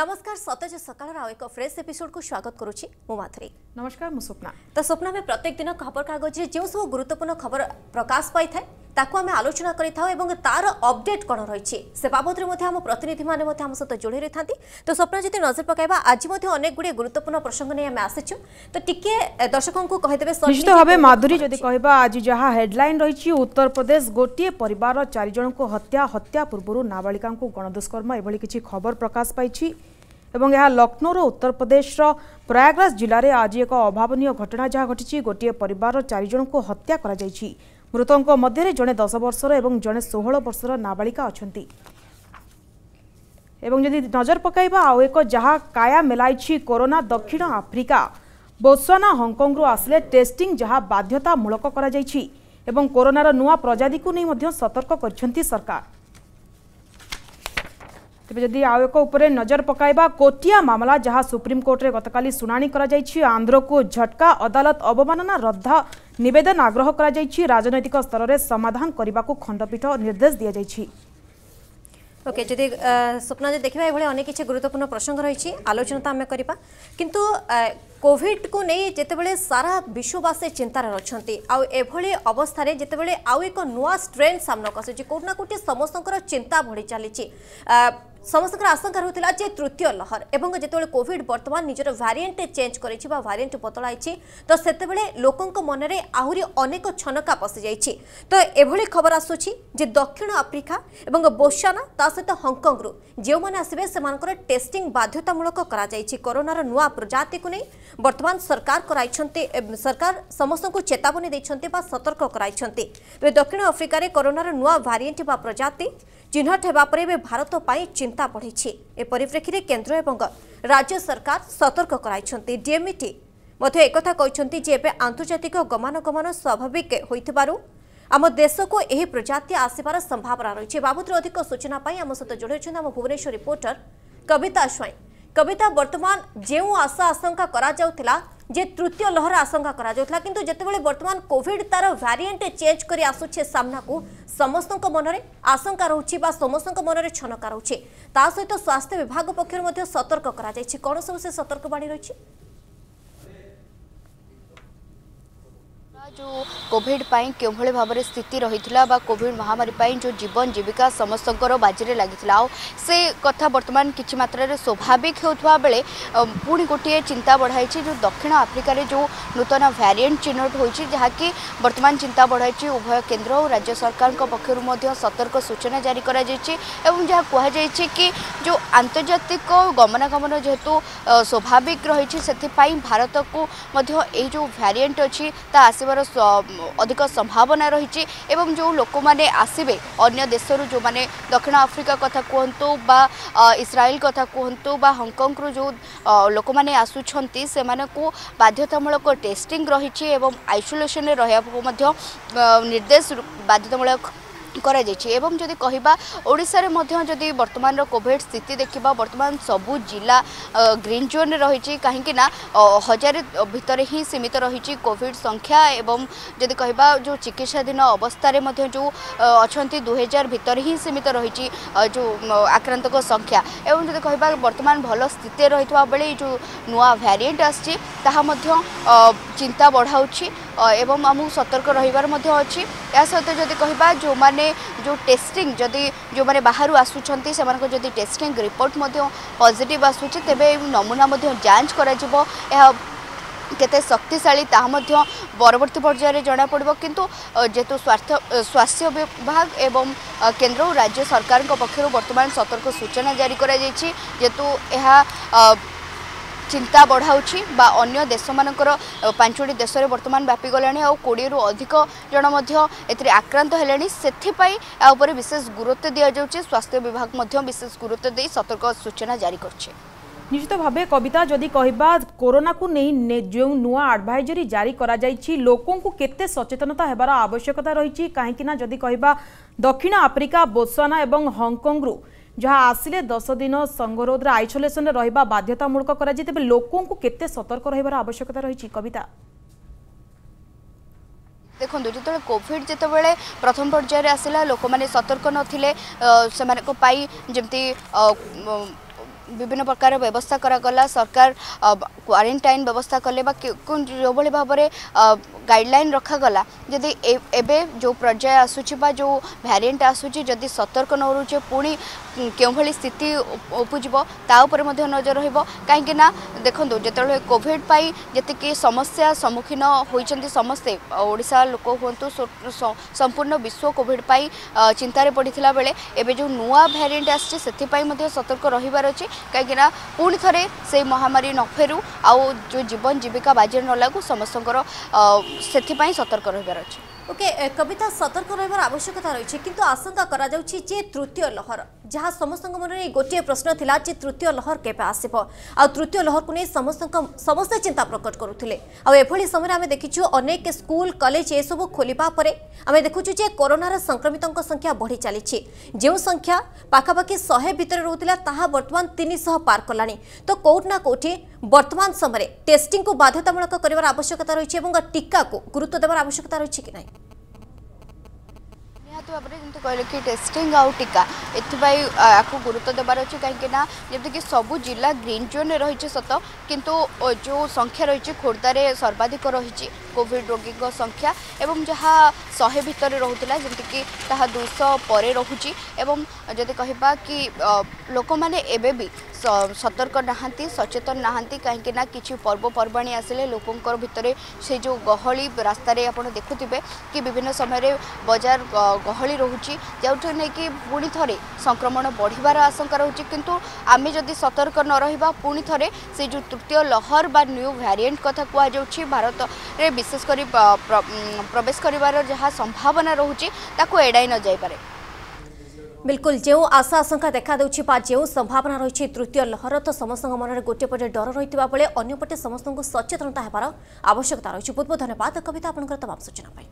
नमस्कार सतेज सकाळ आउ एक फ्रेश एपिसोड को स्वागत करुछि मो माथुरी। नमस्कार मु स्वप्ना। तो स्वप्ना में प्रत्येक दिन खबर कागज जो सब गुरुत्वपूर्ण खबर प्रकाश पाई थाए ताकू आम आलोचना करिथाउ एवं तार अपडेट कौन रही से बाबद आम प्रतिनिधि मैंने आम सहित जोड़ी रही था। तो स्वप्ना जी नजर पकाइबा आज अनेक गुड़े गुरुत्वपूर्ण प्रसंग नहीं आम आसीचु तो टिके दर्शकों को कहीदेवे निश्चित भाव माधुरी जदि कहबा आज जहाँ हेडलाइन रही उत्तर प्रदेश गोटे परिवार 4 जन को हत्या पूर्व नाबालिका को गणदुष्कर्म एभली किछि खबर प्रकाश पाई एवं यह लखनऊ उत्तर प्रदेश प्रयागराज जिले में आज एक अभावनीय घटना जहाँ घटी गोटे परिवार 4 जन को हत्या करा जायछि। मृतकों मध्य जड़े 10 वर्षर और जड़े 16 वर्षर नाबालिका अच्छा। एवं जदि नजर पकाइबा आउ एक जहाँ काया मेलाई कोरोना दक्षिण आफ्रिका बोत्सवाना हांगकांग रु आसले टेस्टिंग जहाँ बाध्यतामूलक करा जायछि एवं कोरोनार नुआ प्रजाति को नहीं सतर्क करछंती सरकार। तेज जदि आउ एक उपरे नजर पकाइबा कोटिया मामला जहाँ सुप्रीमकोर्ट में गतकाली शुणाणी करा जायछि आंध्र को झटका अदालत अवमानना रद्द निवेदन आग्रह करा जायछि राजनैतिक स्तर में समाधान करने को खंडपीठ निर्देश दिया जायछि। ओके जदि स्वप्ना जी देखा ये अनेक किसी गुरुत्वपूर्ण प्रसंग रही आलोचना तो आम करवा किंतु कोविड को नहीं जितेबाला सारा विश्ववासी चिंतार अच्छा आभली अवस्था जितेबाला आउ एक नुआ स्ट्रेन सामना आसूँ कौटना कौटी समस्त चिंता बढ़ी चली समस्त आशंका रहूला जे तृतीय लहर एवं जिते कोविड बर्तमान निजर भारिएंट चेंज कर भारिएंट बदलाई तो सेतेबेले लोकों मन में आहरी अनेक छनका पशि जाइए। तो एभली खबर आसूची जे दक्षिण आफ्रिका एवं बोत्सवाना ता सहित हांगकांग रु जो मैंने आसबे से टेस्टिंग बाध्यतामूलक करा जाइए कोरोनार नुआ प्रजाति को नहीं वर्तमान सरकार समस्त को चेतावनी देते सतर्क कराई। दक्षिण आफ्रिकार कोरोनार नुआ भारिएंट बा प्रजाति चिन्हट होगा पर भारत पर चिंता बढ़ी ए परिप्रेक्षी में केंद्र एवं राज्य सरकार सतर्क कराई। डीएमईटी एक कहते आंतर्जातिक गमनागमन स्वाभाविक होइथिबारु आम देश को यह प्रजाति आसबार संभावना रही बाबद अधिक सूचना आम सहित जोड़ी आम भुवनेश्वर रिपोर्टर कविता स्वाई। कविता वर्तमान जो आशा आशंका करा जाउथिला जे तृतीय लहर आशंका करा जाउथिला किंतु जेतेबेले वर्तमान कोविड तार वेरिएंट चेंज करी आसुछे सामना को समस्त मन में आशंका रोचे समस्त मन में छनका रोचे ता सहित स्वास्थ्य विभाग पक्षर सतर्क करा जायछि कौन सब से सतर्क बाणी रही जो कोविड क्यों भाव में स्थिति रही कोविड महामारी जो जीवन जीविका समस्त बाजी लगी से कथा बर्तमान किसी मात्रा स्वाभाविक होता बेले पुणी गोटे चिंता बढ़ाई जो दक्षिण आफ्रिका जो नूतन वेरिएंट चिन्हट होती जहाँकि बर्तमान चिंता बढ़ाई उभय केंद्र और राज्य सरकार पक्षर सतर्क सूचना जारी करा जहाँ कहुई कि जो आंतर्जातिक गमनागमन जेहेतु स्वाभाविक रही से भारत को जो वेरिएंट अच्छी आसबार अधिक संभावना रही एवं जो लोक मैंने आसबे अन्य देशरू जो मैंने दक्षिण आफ्रिका कथा कहतु बा इस्राएल कथा कहतु बा हांगकांग रु जो लोक मैंने आसुछंती से को बाध्यतामूलक टेस्टिंग रही एवं आइसोलेशन में रहा निर्देश बाध्यतामूलक करा एवं जदि कहबा ओडिशा रे मध्य जदि वर्तमान कोविड स्थिति देखा वर्तमान सबू जिला ग्रीन जोन रही कहीं ना 1000 भितर ही सीमित रही कोविड संख्या एवं जदि कहबा जो चिकित्साधीन अवस्था जो अच्छा 2000 भितर ही सीमित रही जो आक्रांतक संख्या एवं जदि कहबा वर्तमान भल स्थिति रही बेले जो नुआ वेरिएंट आसी चिंता बढ़ाऊँगी एवं आमको सतर्क रहिबार अच्छी या सहित जदि कहबा जो माने जो टेस्टिंग जदि जो माने बाहर आसुछंती से मानको जदि टेस्टिंग रिपोर्ट पॉजिटिव आसुछि तेबे नमूना जांच करा जिवो केते शक्तिशाली ताहा परवर्ती पर्यायर जना पड़ो किंतु जेतु स्वास्थ्य विभाग एवं केंद्र और राज्य सरकार पक्षर वर्तमान सतर्क सूचना जारी करा जेतु यह चिंता बढ़ाऊँगी अन्य देश मानकर 5टी देश में वर्तमान व्यापी गलानी आ 20 रु अधिक जन आक्रांत हेलेनी से विशेष गुरुत्व दि जाऊँगी स्वास्थ्य विभाग विशेष गुरुत्व दे सतर्क सूचना जारी कर निश्चित भाव कविता जदि कहबा कोरोना को नहीं जो नुआ एडवाइजरी जारी करा जायछि लोकों को केते सचेतनता हेबार आवश्यकता रही कहीं जदि कहबा दक्षिण आफ्रिका बोत्सवाना एवं हांगकांग रु जहाँ आसिले 10 दिन संगरोध आइसोलेशन रहिबा बाध्यतामूलक करा जेते लोकों को केते सतर्क रहिबार आवश्यकता रही कविता देखो जो कोविड जितेबाला प्रथम पर्यायर आसला लोक मैंने सतर्क नथिले से जमती विभिन्न प्रकार व्यवस्था करागला सरकार क्वारंटाइन व्यवस्था कले जो भाई भाव में गाइडलाइन रखागला जदि एबे जो पर्याय आसूची जो भैरिएंट आसूची जदि सतर्क न रुचे पुणी के स्थिति उपजीव ताऊपर नजर रहिबो कहीं ना देखो जो कोविड पाई जी समस्या सम्मुखीन होती समस्ते ओडिशा लोक हूँ संपूर्ण विश्व कोविड पाई चिंतार पड़ता बेले एबे जो नुआ भैरिएंट आसी सतर्क रहिबार अछि कहीं पुणी थे से महामारी न फेरू आउ जो जीवन जीविका बाजी न लागू समस्तकर से सतर्क रहिबार अछि। ओके कविता सतर्क रहिबार आवश्यकता रही किंतु आशंका करा जाउछि जे तृतीय लहर जहाँ समस्त मन में गोटे प्रश्न थिला जे तृतीय लहर केबे आसिबो आ तृतीय लहर को नहीं समस्त चिंता प्रकट करुथिले आ एभली समय आमे देखिछु अनेक स्कूल कॉलेज ए सब खोलिबा परे आमे देखुछु जे कोरोनार संक्रमितों संख्या बढ़ी चली जो संख्या पाखापाखि 100 भितर रहउतिला ताहा वर्तमान 300 पार कलानी तो कोउटना कोठी वर्तमान समय टेस्टिंग को बाध्यतामूलक करिवार आवश्यकता रही है टीका को गुरुत्व देवार आवश्यकता रही कि नहीं भाव में कहले कि टेस्टिंग आउ टीका एको गुरुत्व देवार अच्छी कहीं जमीक सबू जिला ग्रीन जोन रही सत किंतु जो संख्या रही खोर्धार सर्वाधिक रही कोविड रोगी संख्या एवं जहाँ 100 भितर रोला जमीक 200 पर रोची एवं जदि कहबा कि लोक मैंने एबे भी सतर्क नहांती सचेतन नहांती कहीं ना किसी पर्वपर्वाणी आसिले लोकंर भितर से जो गहली रास्तार आप देखुवे कि विभिन्न समय बजार गहली रोची जो कि पुणी थे संक्रमण बढ़िबार आशंका रोची किंतु आमे जदि सतर्क न रहिबा पुणी थे से जो तृतीय लहर बा न्यू वेरिएंट कथा कहुच्छी भारत रे विशेषकर प्रवेश करिवार जहाँ संभावना रोची ताको एड़ाई न जाई पारे। बिल्कुल जो आशा आशंका देखा देउछि बा जो संभावना रही तृतीय लहर तो समस्त मन में गोटे पटे डर रही बेले अंपटे समस्त को सचेतनता होबार आवश्यकता रही। बहुत बहुत धन्यवाद कविता आपनकर तमाम सूचना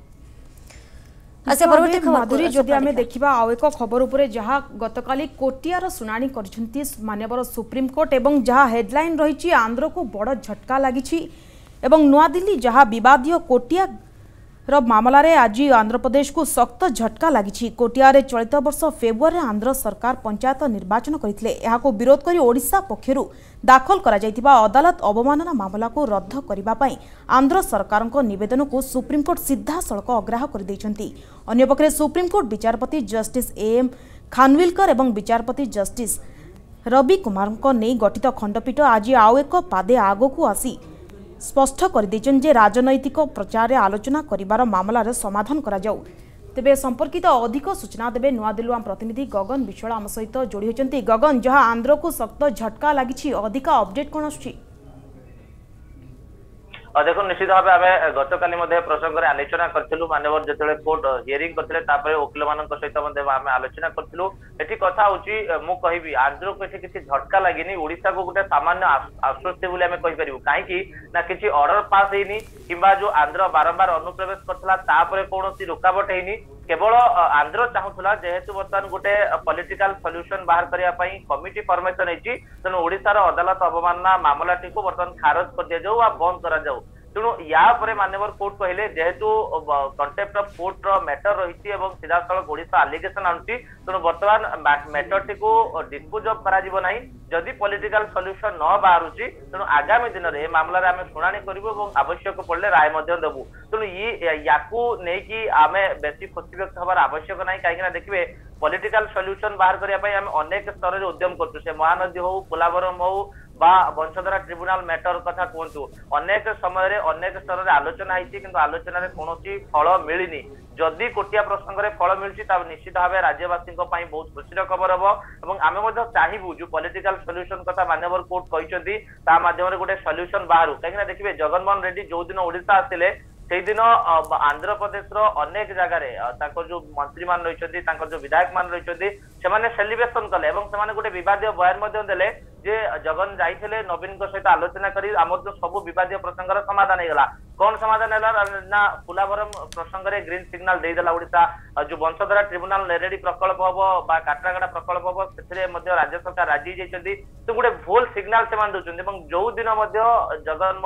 माधुरी जदि आमे देखिबा आउ एक खबर उपरे जहाँ गतकाली कोटियार सुनानी करछंती माननीय सुप्रीम कोर्ट एवं जहाँ हेडलाइन रही आंध्र को बड़ झटका लगी एवं नुआ दिल्ली जहाँ विवादीय कोटिया मामला रे आज आंध्र प्रदेश को सख्त झटका लगी कोटिया चलित वर्ष फेब्रुआरी आंध्र सरकार पंचायत निर्वाचन करथिले एहाको विरोध करी ओडिशा पक्षरु दाखल करा जायतिबा अदालत अवमानना मामला को रद्द करिबा पई आंध्र सरकार निवेदन को सुप्रीम कोर्ट सीधा सड़क अग्राह कर दैछंती। अन्य पक्षरे सुप्रीम कोर्ट विचारपति जस्टिस एएम खानविलकर एवं विचारपति जस्टिस रवि कुमार ने गठित खंडपीठ आज आउ एक पादे आगकू आसी स्पष्ट कर जे राजनैतिक प्रचार आलोचना करिबार मामलार समाधान करा जाऊ। तेबे संपर्कित अधिक सूचना देबे नुआ दिल्ली प्रतिनिधि गगन विश्वाल आम सहित जोड़ी होती। गगन जहाँ आंध्र को सख्त झटका लगी अधिक अपडेट कौन आसुछि? देखो निश्चित भाव आम गतकाली प्रसंग में आलोचना करूँ मानव जो कोर्ट हियरिंग करते वकिल मान सहित आम आलोचना करूँ। ये कथा हूँ मुझे आंध्र को किसी झटका लगी ओडिशा को गोटे सामान्य आश्वस्ति बोली आम कहीपर कहीं ना किसी ऑर्डर पास होनी कि जो आंध्र बारंबार अनुप्रवेश करता कौन रुकावट होनी केवल आंध्र चाहूला जेहेतु बर्तमान गोटे पॉलिटिकल सॉल्यूशन बाहर करने कमिटी फॉर्मेशन होती तेणु ओडिशार अदालत अवमानना मामलाटी को बर्तमान खारज कर दि जाऊ बंद करा जाऊ। तेणु या माननीय कोर्ट कहले जेहेतु कंटेम्प्ट ऑफ कोर्ट मैटर रही सीधा सड़क ओडिशा आलिगेशन आनुची तेणु बर्तमान मैटर टी को डिस्पोज ऑफ करा जीवो नाही जदि पॉलिटिकल सॉल्यूशन न बाहरुची तेणु आगामी दिन में मामला आम शुणाणी करूँ आवश्यक पड़े राय देवु। तेणु याकू नहीं आम बेसी खुशी व्यक्त हमार आवश्यक ना कहीं देखिए पॉलिटिकल सॉल्यूशन बाहर करने अनेक स्तर में उद्यम कर महानदी हो पोलावरम हो बा वंशधारा ट्रिब्यूनाल मैटर कथा कहतु अनेक समय अनेक स्तर में आलोचना होती आलोचन कौन फल मिलनी जदि कोटिया प्रसंग में फल मिलती निश्चित भाव राज्यवासी बहुत खुशी खबर हम आम चाहबू जो पॉलिटिकल सॉल्यूशन कथा माननीय कोर्ट कहते माध्यम गोटे सॉल्यूशन बाहर कहीं देखिए जगनमोहन रेड्डी जो दिन ओडिशा आसिले से दिन आंध्र प्रदेश अनेक जगह जो मंत्री मान रही जो विधायक मान रही सेलिब्रेशन कले गोटे विवाद बयान देले जे जगन जाइए नवीन सहित आलोचना करी आमर जो सब विवाद प्रसंग समाधान होगा कौन समाधान है ना पोलावरम प्रसंग में ग्रीन सिग्नाल देदेला ओडिशा जो वंशधारा ट्रिब्यूनाल रेडी प्रकल्प हम काटरागड़ा प्रकल्प हम से राज्य सरकार राजी जाइए तो गोटे भूल सिग्नाल से दौरान जो दिन जगनमोहन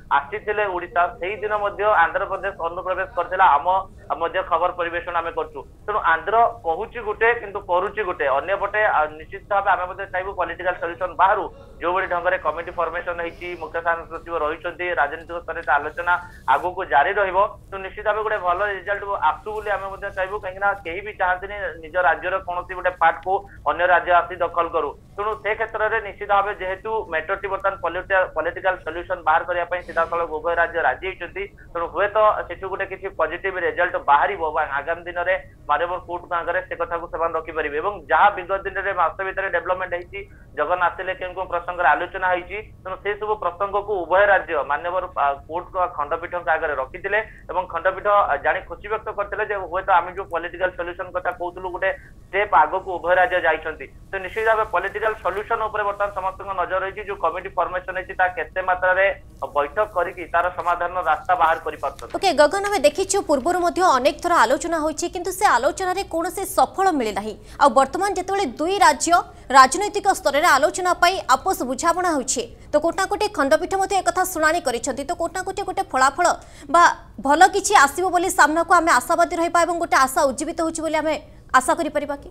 आसीथिले ओडिशा सेही दिन मध्य आंध्र प्रदेश अनुप्रवेश करथिला आम मध्य खबर परिवेशन आमे करछु तेणु आंध्र कहूची गुटे किंतु करूची गुटे अन्य पटे निश्चित भाव आमे मध्य चाहबो पॉलिटिकल सॉल्यूशन बाहरु जो बड़ी ढंग रे कमिटी फॉर्मेशन हेची मुख्य शासन सचिव रहिसंती राजनीतिक स्तर रे आलोचना आगु को जारी रहइबो तो निश्चित भाव गुटे भलो रिजल्ट आसु बोली आमे मध्य चाहबो कहिना केही भी चाहतनी निज राज्य रो कोनोसी गुटे पार्ट को अन्य राज्य आसी दखल करू तेणु से क्षेत्र में निश्चित भाव जेहेतु मेट्रो टी बर्तमान पॉलिटिकल सॉल्यूशन बाहर करने सीधा सड़क उभय राज्य राजी होती तेणु हुए तो सेठू गोटे किसी पॉजिटिव रिजल्ट बाहर आगामी दिन में माननीय कोर्ट आगे से कथा को सेमान रखिपारे जहाँ विगत दिन में मास भितर डेवलपमेंट होती जगन आसिले केउ प्रसंग आलोचना होती तेणु से सब प्रसंग को उभय राज्य माननीय कोर्ट खंडपीठ आगे रखी खंडपीठ जानी खुशी व्यक्त करते हुए तो आम जो पॉलिटिकल सॉल्यूशन कथा कहूँ गोटे स्टेप आग को उभय राज्य जाइछंती तो निश्चित भाव पॉलिटिकल सॉल्यूशन ऊपर बर्तमान समस्त नजर रही जो कमिटी फॉर्मेशन होती केते मात्रा रे बैठक करिकी तार समाधान रास्ता बाहर करि पाछन ओके गगन हमें देखिछु पूर्वरु मध्ये अनेक थर आलोचना होइछि किंतु से आलोचना रे कोनोसे सफल मिले नाही आ वर्तमान जेतेबेले दुई राज्य राजनैतिक स्तर रे आलोचना पाई आपस बुझाबणा होइछि तो कोटा कोटे खंडपीठ मध्ये एकथा सुनानी करिसंती तो कोटा कोटे गोटे फलाफल बा भलो किछि आसीबो बोली सामना को हमें आशावादी रहिपा एवं गोटे आशा उज्जीवित होछि बोली हमें आशा करि परिबा कि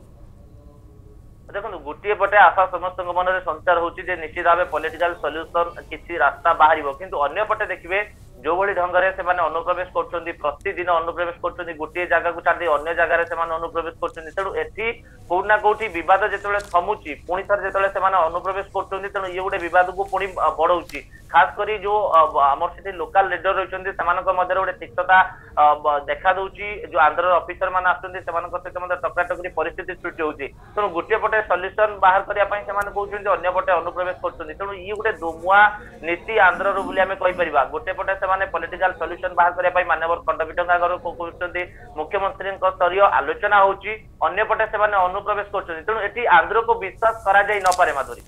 देखो गोटे पटे आशा समस्त मन में संचार होची जे निश्चित भाव पॉलिटिकल सॉल्यूशन किसी रास्ता बाहर किंतु अन्य पटे देखिए जो भली ढंग से अनुप्रवेश कर प्रतिदिन अनुप्रवेश कर गोटे जगह को छाड़ी अन्य जगह से अनुप्रवेश कर तेणु एटी कोना कोठी विवाद जिते थमुची पुणी थर जो अनुप्रवेश कर तेणु ये गोटे विवाद को पुणी बढ़ाऊँगी खास करी जो आमर से लोकल लीडर रही गोटे तिक्तता देखा दूची जो आंध्र ऑफिसर मान सहित टकराटकरी परिस्थिति सृष्टि होती तेणु गोटे पटे सॉल्यूशन बाहर करने कहते अन्य पटे अनुप्रवेश कर तेणु ये गोटे दुमुआ नीति आंध्र बोली आम कहीपर गोटे पटे से पॉलिटिकल सॉल्यूशन बाहर करने माननीय खंडपीठ आगे कहते मुख्यमंत्री स्तरीय आलोचना होची अन्य पटे से अनुप्रवेश कर तेणु ये आंध्र को विश्वास करा जाई न पारे माधुरी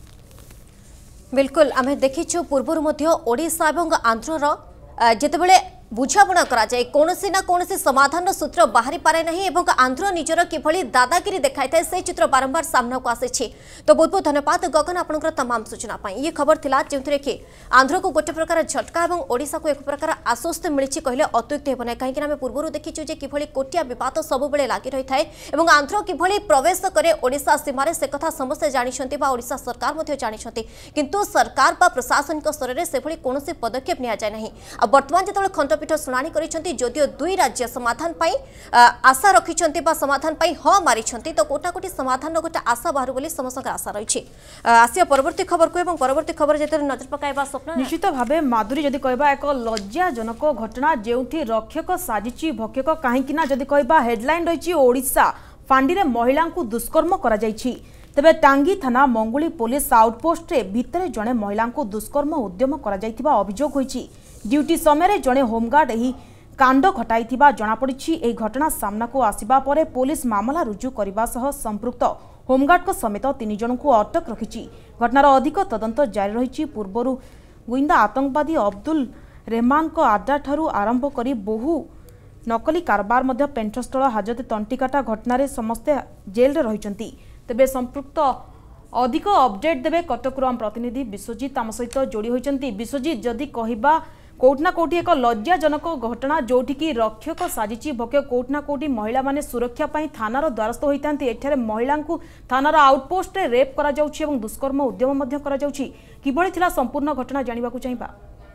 बिल्कुल आम देखीचु पूर्वर ओडिशा और आंध्रर जितेबले बुझाबणा करा जाए कोनोसी ना कोनोसी समाधान सूत्र बाहरी पारे नहीं एवं आंध्र निजर किभली दादागिरी देखाई थाए से चित्र बारंबार सामना को आसे तो बहुत बहुत धन्यवाद गगन आपनकर तमाम सूचना पाई ये खबर थिला जेंथरे कि आंध्र को गोटे प्रकार झटका एवं ओडिशा को एक प्रकार आश्वस्त मिली कहले अत्युक्ति हेबना कहीं आम पूर्व देखीचु जे किभली कोटिया विवाद सब बेले लागि रही थाए एवं आंध्र किभली प्रवेश करे ओडिशा सीमारे से कथा समस्त जानिछंती बा ओडिशा सरकार मध्ये जानिछंती किंतु सरकार बा प्रशासनिक स्तर रे सेभली कोनोसी पदक्षेप निया जाय नाही आ वर्तमान जेतबेले खंडपीठ शुणाणी करिसेंती जदियो दुई राज्य समाधान पाई आशा रखिसेंती बा समाधान पाई ह मारिसेंती तो कोटाकोटी समाधान गोटे आशा बाहर बोली समस्त आशा रही आसिया परवर्ती खबर को एवं परवर्ती खबर जेते नजर पकाइबा स्वप्न निश्चित भावे माधुरी जदि कहबा एक लज्जाजनक घटना जेउथि रक्षक साजिची भक्षक काहीकिना जदि कहबा हेडलाइन रही ओडिशा फांडी रे महिला को दुष्कर्म करा जायछि तेबे टांगी थाना मंगुली पुलिस आउटपोस्ट रे भितरे जणे महिला को दुष्कर्म उद्यम करा जायथिबा अभियोग होईछि ड्यूटी समय जड़े होमगार्ड यही कांड घटाई जनापड़ी यह घटना सामना को आसिबा परे पुलिस मामला रुजु करने सह संपृक्त होमगार्ड समेत 3 जन को अटक रखी घटनार अधिक तदंत जारी रही पूर्वर गुइंदा आतंकवादी अब्दुल रहमान को आड्डा ठारू आरंभ कर बहु नकली कारबार मध्य पेंटस्थल हाजत तंटिकाटा घटना समस्ते जेल रे रही तेबे संपृक्त अधिक अपडेट देवे कटक आम प्रतिनिधि विश्वजित आम सहित जोड़ी होती विश्वजित जदि कहबा कोठना कोठी एक लज्जाजनक घटना जोठिकी रक्षक साजिची भक्ष कोठना कोठी महिला माने सुरक्षा पाई थानार द्वारस्थ होता एठारे महिला थानार आउटपोस्ट रे रेप करा जाउछि एवं दुष्कर्म उद्यम मध्य करा जाउछि किभଳି थिला संपूर्ण घटना जानिबा को चाहिबा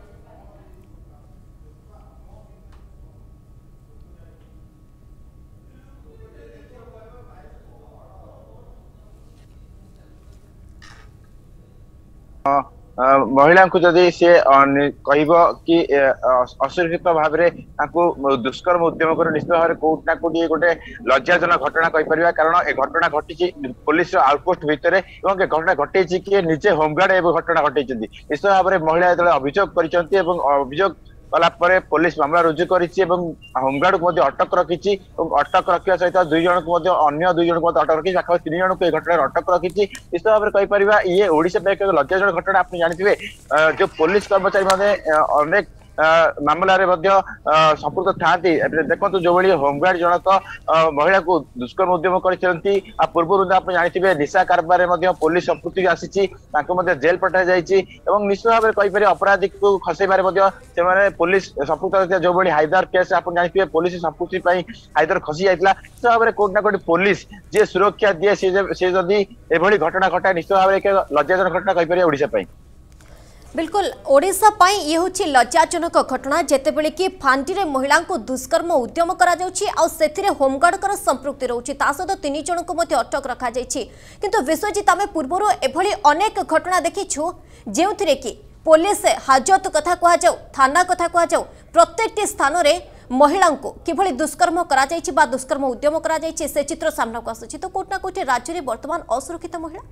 महिला को जदि सी कह कि असुरक्षित भाव में दुष्कर्म उद्यम कर निश्चित भाव में कोटना कोटी गोटे लज्जाजनक घटना कहीपर कारण ए घटना घटी पुलिस आउटपोस्ट भितर घटना घटे कि निजे होमगार्ड घटना घटे निश्चित भाव में महिला जो अभियोग कर कलापर पुलिस मामला रुजु करिछि होमगार्ड को अटक रखी अटक रखा सहित 2 जन को अन्य 2 जन को अटक रखी 3 जन को घटना अटक रखी निश्चित भाव में कहीपर ये ओडिशा एक लज्जाजनक घटना आप जानते जो पुलिस कर्मचारी मैंने अनेक मामला संपुक्त था देखो जो भाई होमगार्ड जनक महिला को दुष्कर्म उद्यम करते पूर्व आप जानते निशा कारबार पुलिस संपुक्ति आसी जेल पठा जाइए निश्चित भाव में कहीपर अपराधी को खसैबार पुलिस संपुक्त जो भाई हायदर केस आप जानते पुलिस संपुक्ति हायदर खसी जाता निश्चित भाव में कोटना कोटी पुलिस जी सुरक्षा दिए सी जदि एभली घटना घटाए निश्चित भाव में एक लज्जाजनक घटना कहीपर ओडिशा बिल्कुल ओडिशा पाई ये होची लज्जाजनक घटना जेतेबेले कि फांडी रे महिला को दुष्कर्म उद्यम करा जाउची आ सेथिरे होमगार्ड कर संपृक्ति रहउची ता सहित 3 जन को मध्ये अटक रखा जाइछि किंतु विश्वजित आमे पूर्वरो एभली अनेक घटना देखिछु जेउथिरे कि पुलिस हाजत कथा कहा जाऊ थाना कथा कहा जाऊ प्रत्येक स्थान रे महिला को किभली दुष्कर्म करा जाइछि बा दुष्कर्म उद्यम करा जाइछि से चित्र सामना को आसुछि तो कोटना कोटे राज्य रे वर्तमान असुरक्षित महिला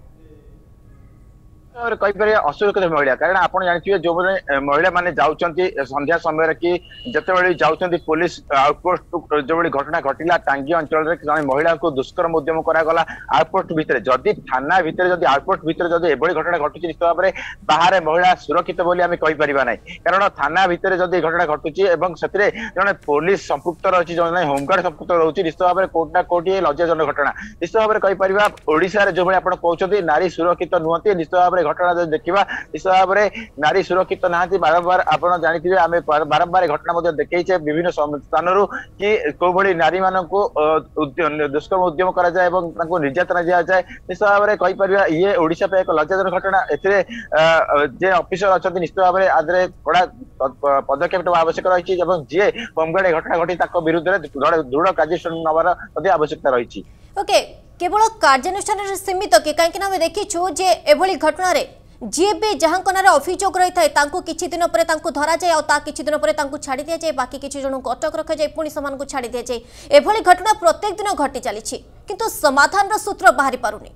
कहीपर असुरक्षित महिला कारण आप जानते जो महिला माने जाउचंती संध्या समय कि जिते जाउचंती पुलिस आउटपोस्ट जो भाई घटना घटिला टांगी अंचल रे जने महिला को दुष्कर्म उद्यम करागला आउटपोस्ट भितर जदि थाना भितर जदि आउटपोस्ट भितर जदि एभली घटना घटुची निश्चित भाव में बाहर महिला सुरक्षित बोली आम कहि परिबा नै कारण थाना भितर जदि घटना घटुची एवं सेतिरे जने पुलिस संपुक्त रही जने होमगार्ड संपुक्त रहउची निश्चित भाव में कोटना कोटी लज्जाजनक घटना निश्चित भाव में कहि परिबा ओडिसा रे जो भाई आपण कहउचंती नारी सुरक्षित नुहंती निश्चित भाव घटना देखा निश्चित भाव में नारी सुरक्षित नहांती बारंबार आप जानते आम बारंबार घटना देखे विभिन्न स्थान कि कौ भाई नारी मान दुष्कर्म उद्यम कराए निर्यातना दि जाए निश्चित भाव में कहीपर ये ओडिशा पे एक लज्जाजनक घटना जे ऑफिसर अच्छा निश्चित भाव में आदि कड़ा पदक्षेप आवश्यक रही जी होमगार्ड घटना घटी विरुद्ध दृढ़ कार्यानुष्ठान नवार आवश्यकता रही ओके केवल कार्यानुष्ठान सीमित कि कहीं देखीचु जे एभली घटना रे जी भी जहां नारे अभियोग रही है किसी दिन पर धरा जाए और किसी दिन पर छाड़ी दि जाए बाकी किसी जन को अटक रखा जाए पुणी से छाड़ी दि जाए एभली घटना प्रत्येक दिन घटी चली किंतु समाधान सूत्र बाहरी पारुनी